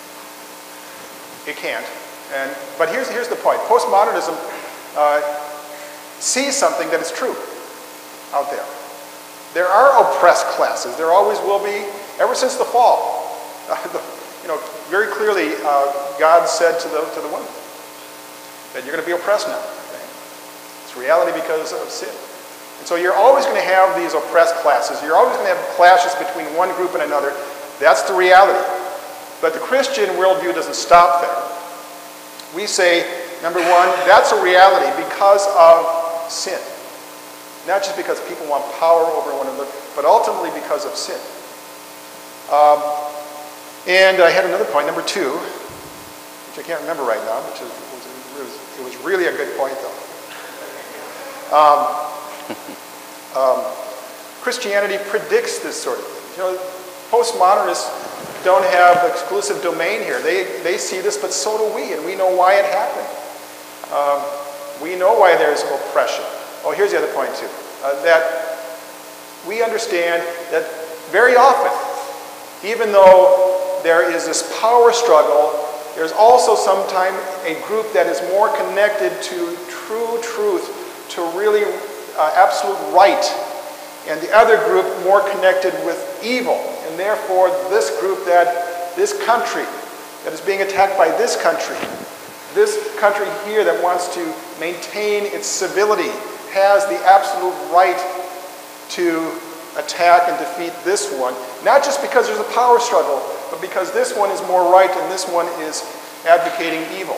it can't. And, but here's, here's the point. Postmodernism uh, sees something that is true out there. There are oppressed classes. There always will be, ever since the fall. Uh, the, you know, very clearly, uh, God said to the, to the woman that you're going to be oppressed now. Okay? It's reality because of sin. And so you're always going to have these oppressed classes. You're always going to have clashes between one group and another. That's the reality. But the Christian worldview doesn't stop there. We say, number one, that's a reality because of sin. Not just because people want power over one another, but ultimately because of sin. Um, and I had another point, number two, which I can't remember right now, which is, it, was, it was really a good point, though. Um, um, Christianity predicts this sort of thing. You know, postmodernists don't have exclusive domain here. They, they see this, but so do we, and we know why it happened. Um, we know why there's oppression. Oh, here's the other point, too. Uh, that we understand that very often, even though there is this power struggle, there's also sometimes a group that is more connected to true truth, to really uh, absolute right, and the other group more connected with evil. And therefore, this group that, this country that is being attacked by this country, this country here that wants to maintain its civility, has the absolute right to attack and defeat this one, not just because there's a power struggle, but because this one is more right and this one is advocating evil.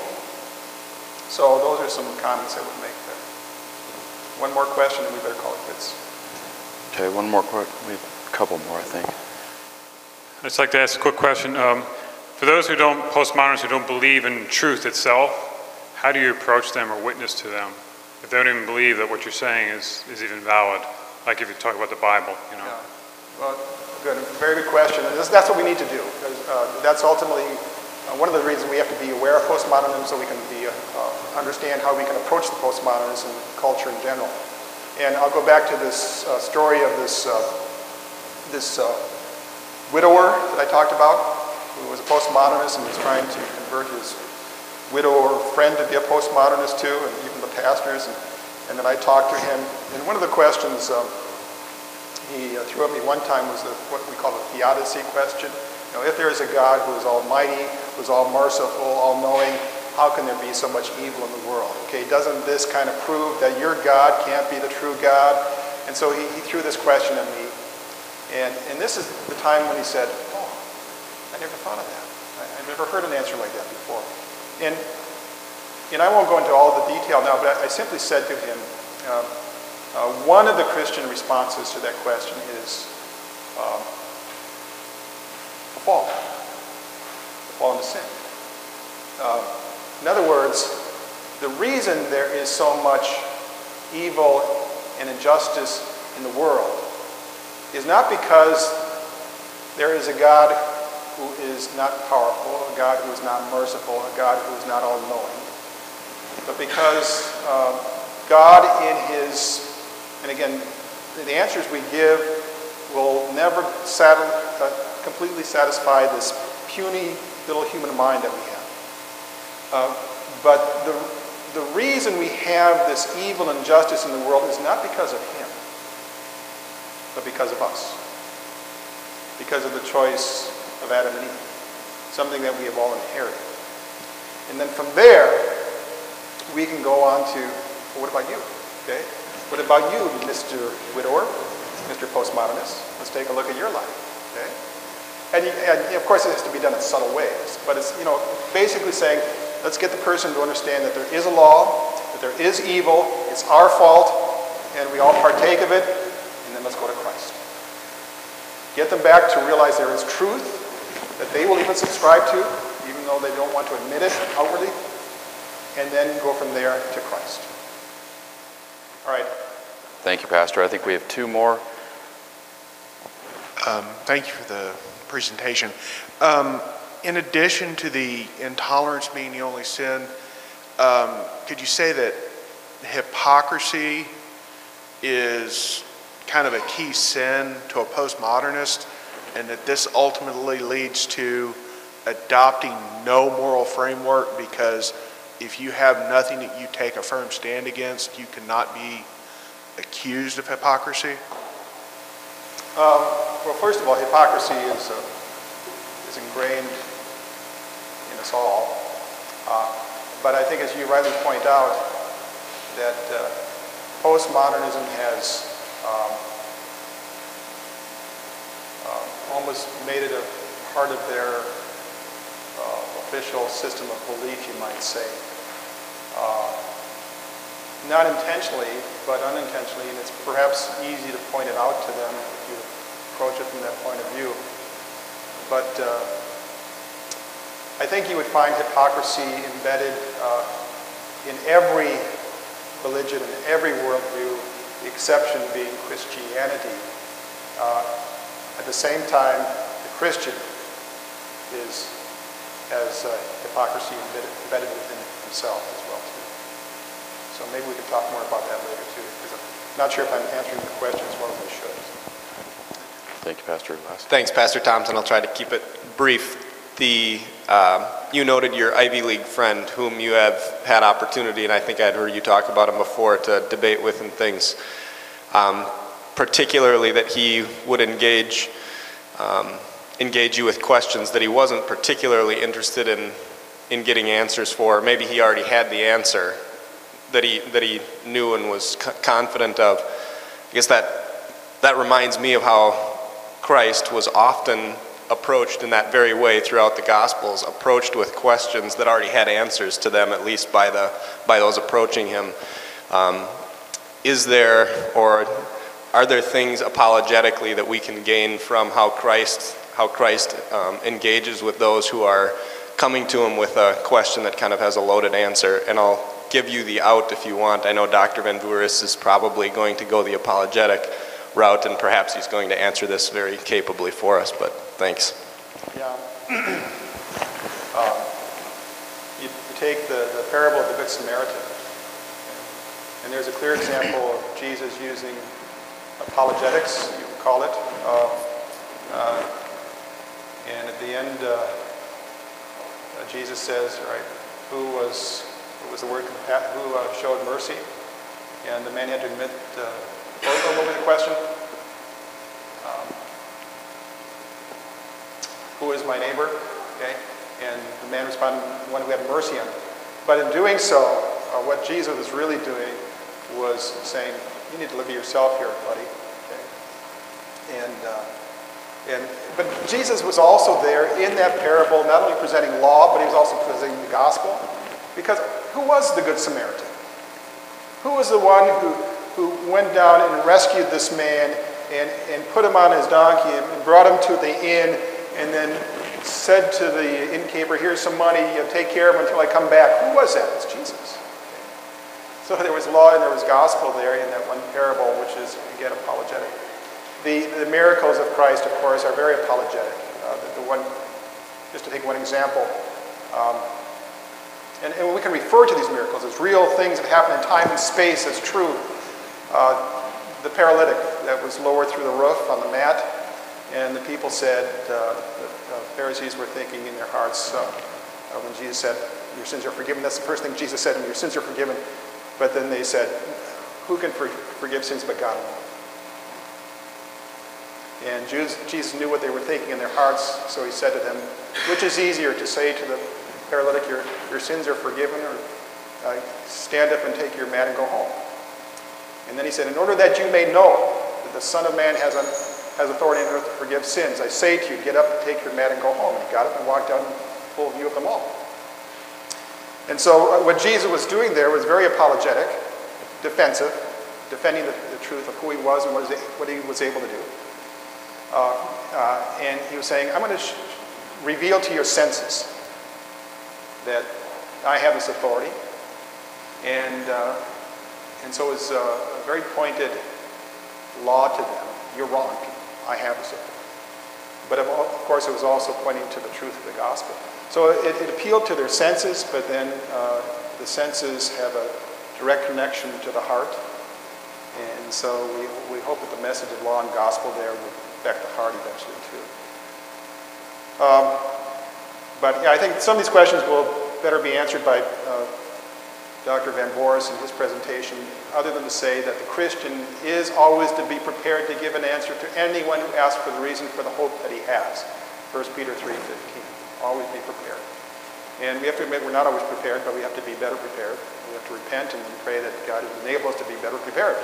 So those are some comments I would make there. One more question and we better call it quits. Okay, one more question. We have a couple more, I think. I'd just like to ask a quick question. Um, for those who don't, postmodernists who don't believe in truth itself, how do you approach them or witness to them if they don't even believe that what you're saying is, is even valid? Like if you talk about the Bible, you know. Yeah. Well, Good, very good question. And this, that's what we need to do. Uh, that's ultimately uh, one of the reasons we have to be aware of postmodernism, so we can be, uh, uh, understand how we can approach the postmodernism culture in general. And I'll go back to this uh, story of this, uh, this uh, widower that I talked about, who was a postmodernist and was trying to convert his widower friend to be a postmodernist too, and even the pastors. And, and then I talked to him, and one of the questions um, he uh, threw at me one time was the, what we call the theodicy question. You know, if there is a God who is almighty, who is all merciful, all-knowing, how can there be so much evil in the world? Okay, doesn't this kind of prove that your God can't be the true God? And so he, he threw this question at me. And, and this is the time when he said, oh, I never thought of that. I, I've never heard an answer like that before. And, and I won't go into all the detail now, but I, I simply said to him, um, uh, one of the Christian responses to that question is um, the fall, the fall into sin. Uh, in other words, the reason there is so much evil and injustice in the world is not because there is a God who is not powerful, a God who is not merciful, a God who is not all-knowing, but because uh, God in his, and again, the answers we give will never sat uh, completely satisfy this puny little human mind that we have. Uh, but the, the reason we have this evil and injustice in the world is not because of him, but because of us. Because of the choice of Adam and Eve, something that we have all inherited. And then from there, we can go on to, well, what about you? Okay? What about you, Mister Widower, Mister Postmodernist? Let's take a look at your life. Okay? And, you, and of course, it has to be done in subtle ways, but it's, you know, basically saying, let's get the person to understand that there is a law, that there is evil, it's our fault, and we all partake of it, and then let's go to Christ. Get them back to realize there is truth that they will even subscribe to, even though they don't want to admit it outwardly, and then go from there to Christ. All right. Thank you, Pastor. I think we have two more. Um, thank you for the presentation. Um, in addition to the intolerance being the only sin, um, could you say that hypocrisy is kind of a key sin to a postmodernist, and that this ultimately leads to adopting no moral framework, because if you have nothing that you take a firm stand against, you cannot be accused of hypocrisy? Um, well, first of all, hypocrisy is, uh, is ingrained in us all. Uh, but I think, as you rightly point out, that uh, postmodernism has um, uh, almost made it a part of their uh, official system of belief, you might say. Uh, not intentionally, but unintentionally, and it's perhaps easy to point it out to them if you approach it from that point of view. But uh, I think you would find hypocrisy embedded uh, in every religion, in every worldview, the exception being Christianity. Uh, at the same time, the Christian is has uh, hypocrisy embedded, embedded within himself as well too. So maybe we can talk more about that later too, because I'm not sure if I'm answering the question as well as I should. Thank you, Pastor. Last. Thanks, Pastor Thompson. I'll try to keep it brief. The uh, you noted your Ivy League friend, whom you have had opportunity, and I think I'd heard you talk about him before, to debate with and things. Um, particularly that he would engage um, engage you with questions that he wasn't particularly interested in in getting answers for. Maybe he already had the answer that he that he knew and was c- confident of. I guess that that reminds me of how Christ was often approached in that very way throughout the Gospels, approached with questions that already had answers to them, at least by the by those approaching him. Um, is there, or are there things apologetically that we can gain from how Christ how Christ um, engages with those who are coming to him with a question that kind of has a loaded answer? And I'll give you the out if you want. I know Doctor Van Voorhis is probably going to go the apologetic. route, and perhaps he's going to answer this very capably for us, but thanks. Yeah. um, you, you take the, the parable of the Good Samaritan, and there's a clear example of Jesus using apologetics, you would call it. Uh, uh, and at the end, uh, uh, Jesus says, right, who was, what was the word, who uh, showed mercy? And the man had to admit, uh, what was the question? Um, who is my neighbor? Okay, and the man responded, one who had mercy on him. But in doing so, uh, what Jesus was really doing was saying, you need to look at yourself here, buddy. Okay? And, uh, and, but Jesus was also there in that parable, not only presenting law, but he was also presenting the gospel. Because who was the Good Samaritan? Who was the one who, who went down and rescued this man and, and put him on his donkey and brought him to the inn and then said to the innkeeper, here's some money, you take care of him until I come back? Who was that? It's Jesus. So there was law and there was gospel there in that one parable, which is, again, apologetic. The, the miracles of Christ, of course, are very apologetic. Uh, the, the one, just to take one example, um, and, and we can refer to these miracles as real things that happen in time and space as true. Uh, the paralytic that was lowered through the roof on the mat, and the people said, uh, the, the Pharisees were thinking in their hearts, uh, uh, when Jesus said, your sins are forgiven, that's the first thing Jesus said, your sins are forgiven. But then they said, who can for, forgive sins but God alone? And Jews, Jesus knew what they were thinking in their hearts, so he said to them, which is easier to say to the paralytic, your, your sins are forgiven, or uh, stand up and take your mat and go home? And then he said, in order that you may know that the Son of Man has, a, has authority on earth to forgive sins, I say to you, get up and take your mat and go home. And he got up and walked out in full view of them all. And so what Jesus was doing there was very apologetic, defensive, defending the, the truth of who he was and what, is, what he was able to do. Uh, uh, and he was saying, I'm going to sh- reveal to your senses that I have this authority. And, uh, and so it was uh, a very pointed law to them. You're wrong. I have this authority. But of, of course, it was also pointing to the truth of the gospel. So it, it appealed to their senses, but then uh, the senses have a direct connection to the heart. And so we, we hope that the message of law and gospel there will affect the heart eventually too. Um, but yeah, I think some of these questions will better be answered by uh, Doctor Van Boris in his presentation, other than to say that the Christian is always to be prepared to give an answer to anyone who asks for the reason for the hope that he has. First Peter three fifteen. Always be prepared. And we have to admit we're not always prepared, but we have to be better prepared. We have to repent and pray that God will enable us to be better prepared.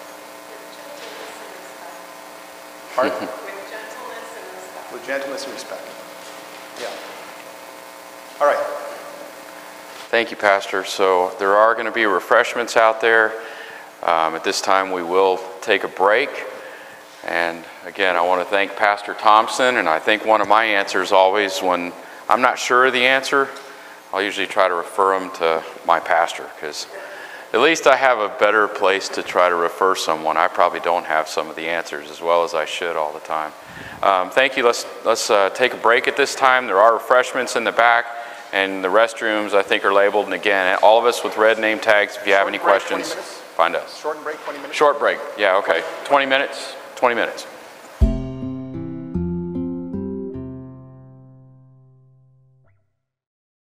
Pardon? With gentleness and respect. With gentleness and respect. Yeah. All right. Thank you, Pastor. So there are going to be refreshments out there. Um, at this time, we will take a break. And again, I want to thank Pastor Thompson, and I think one of my answers always, when I'm not sure of the answer, I'll usually try to refer them to my pastor, because at least I have a better place to try to refer someone. I probably don't have some of the answers as well as I should all the time. Um, thank you. Let's, let's uh, take a break at this time. There are refreshments in the back, and the restrooms, I think, are labeled. And again, all of us with red name tags, if you have any questions, find us. Short break, twenty minutes? Short break. Yeah, okay. twenty minutes. twenty minutes.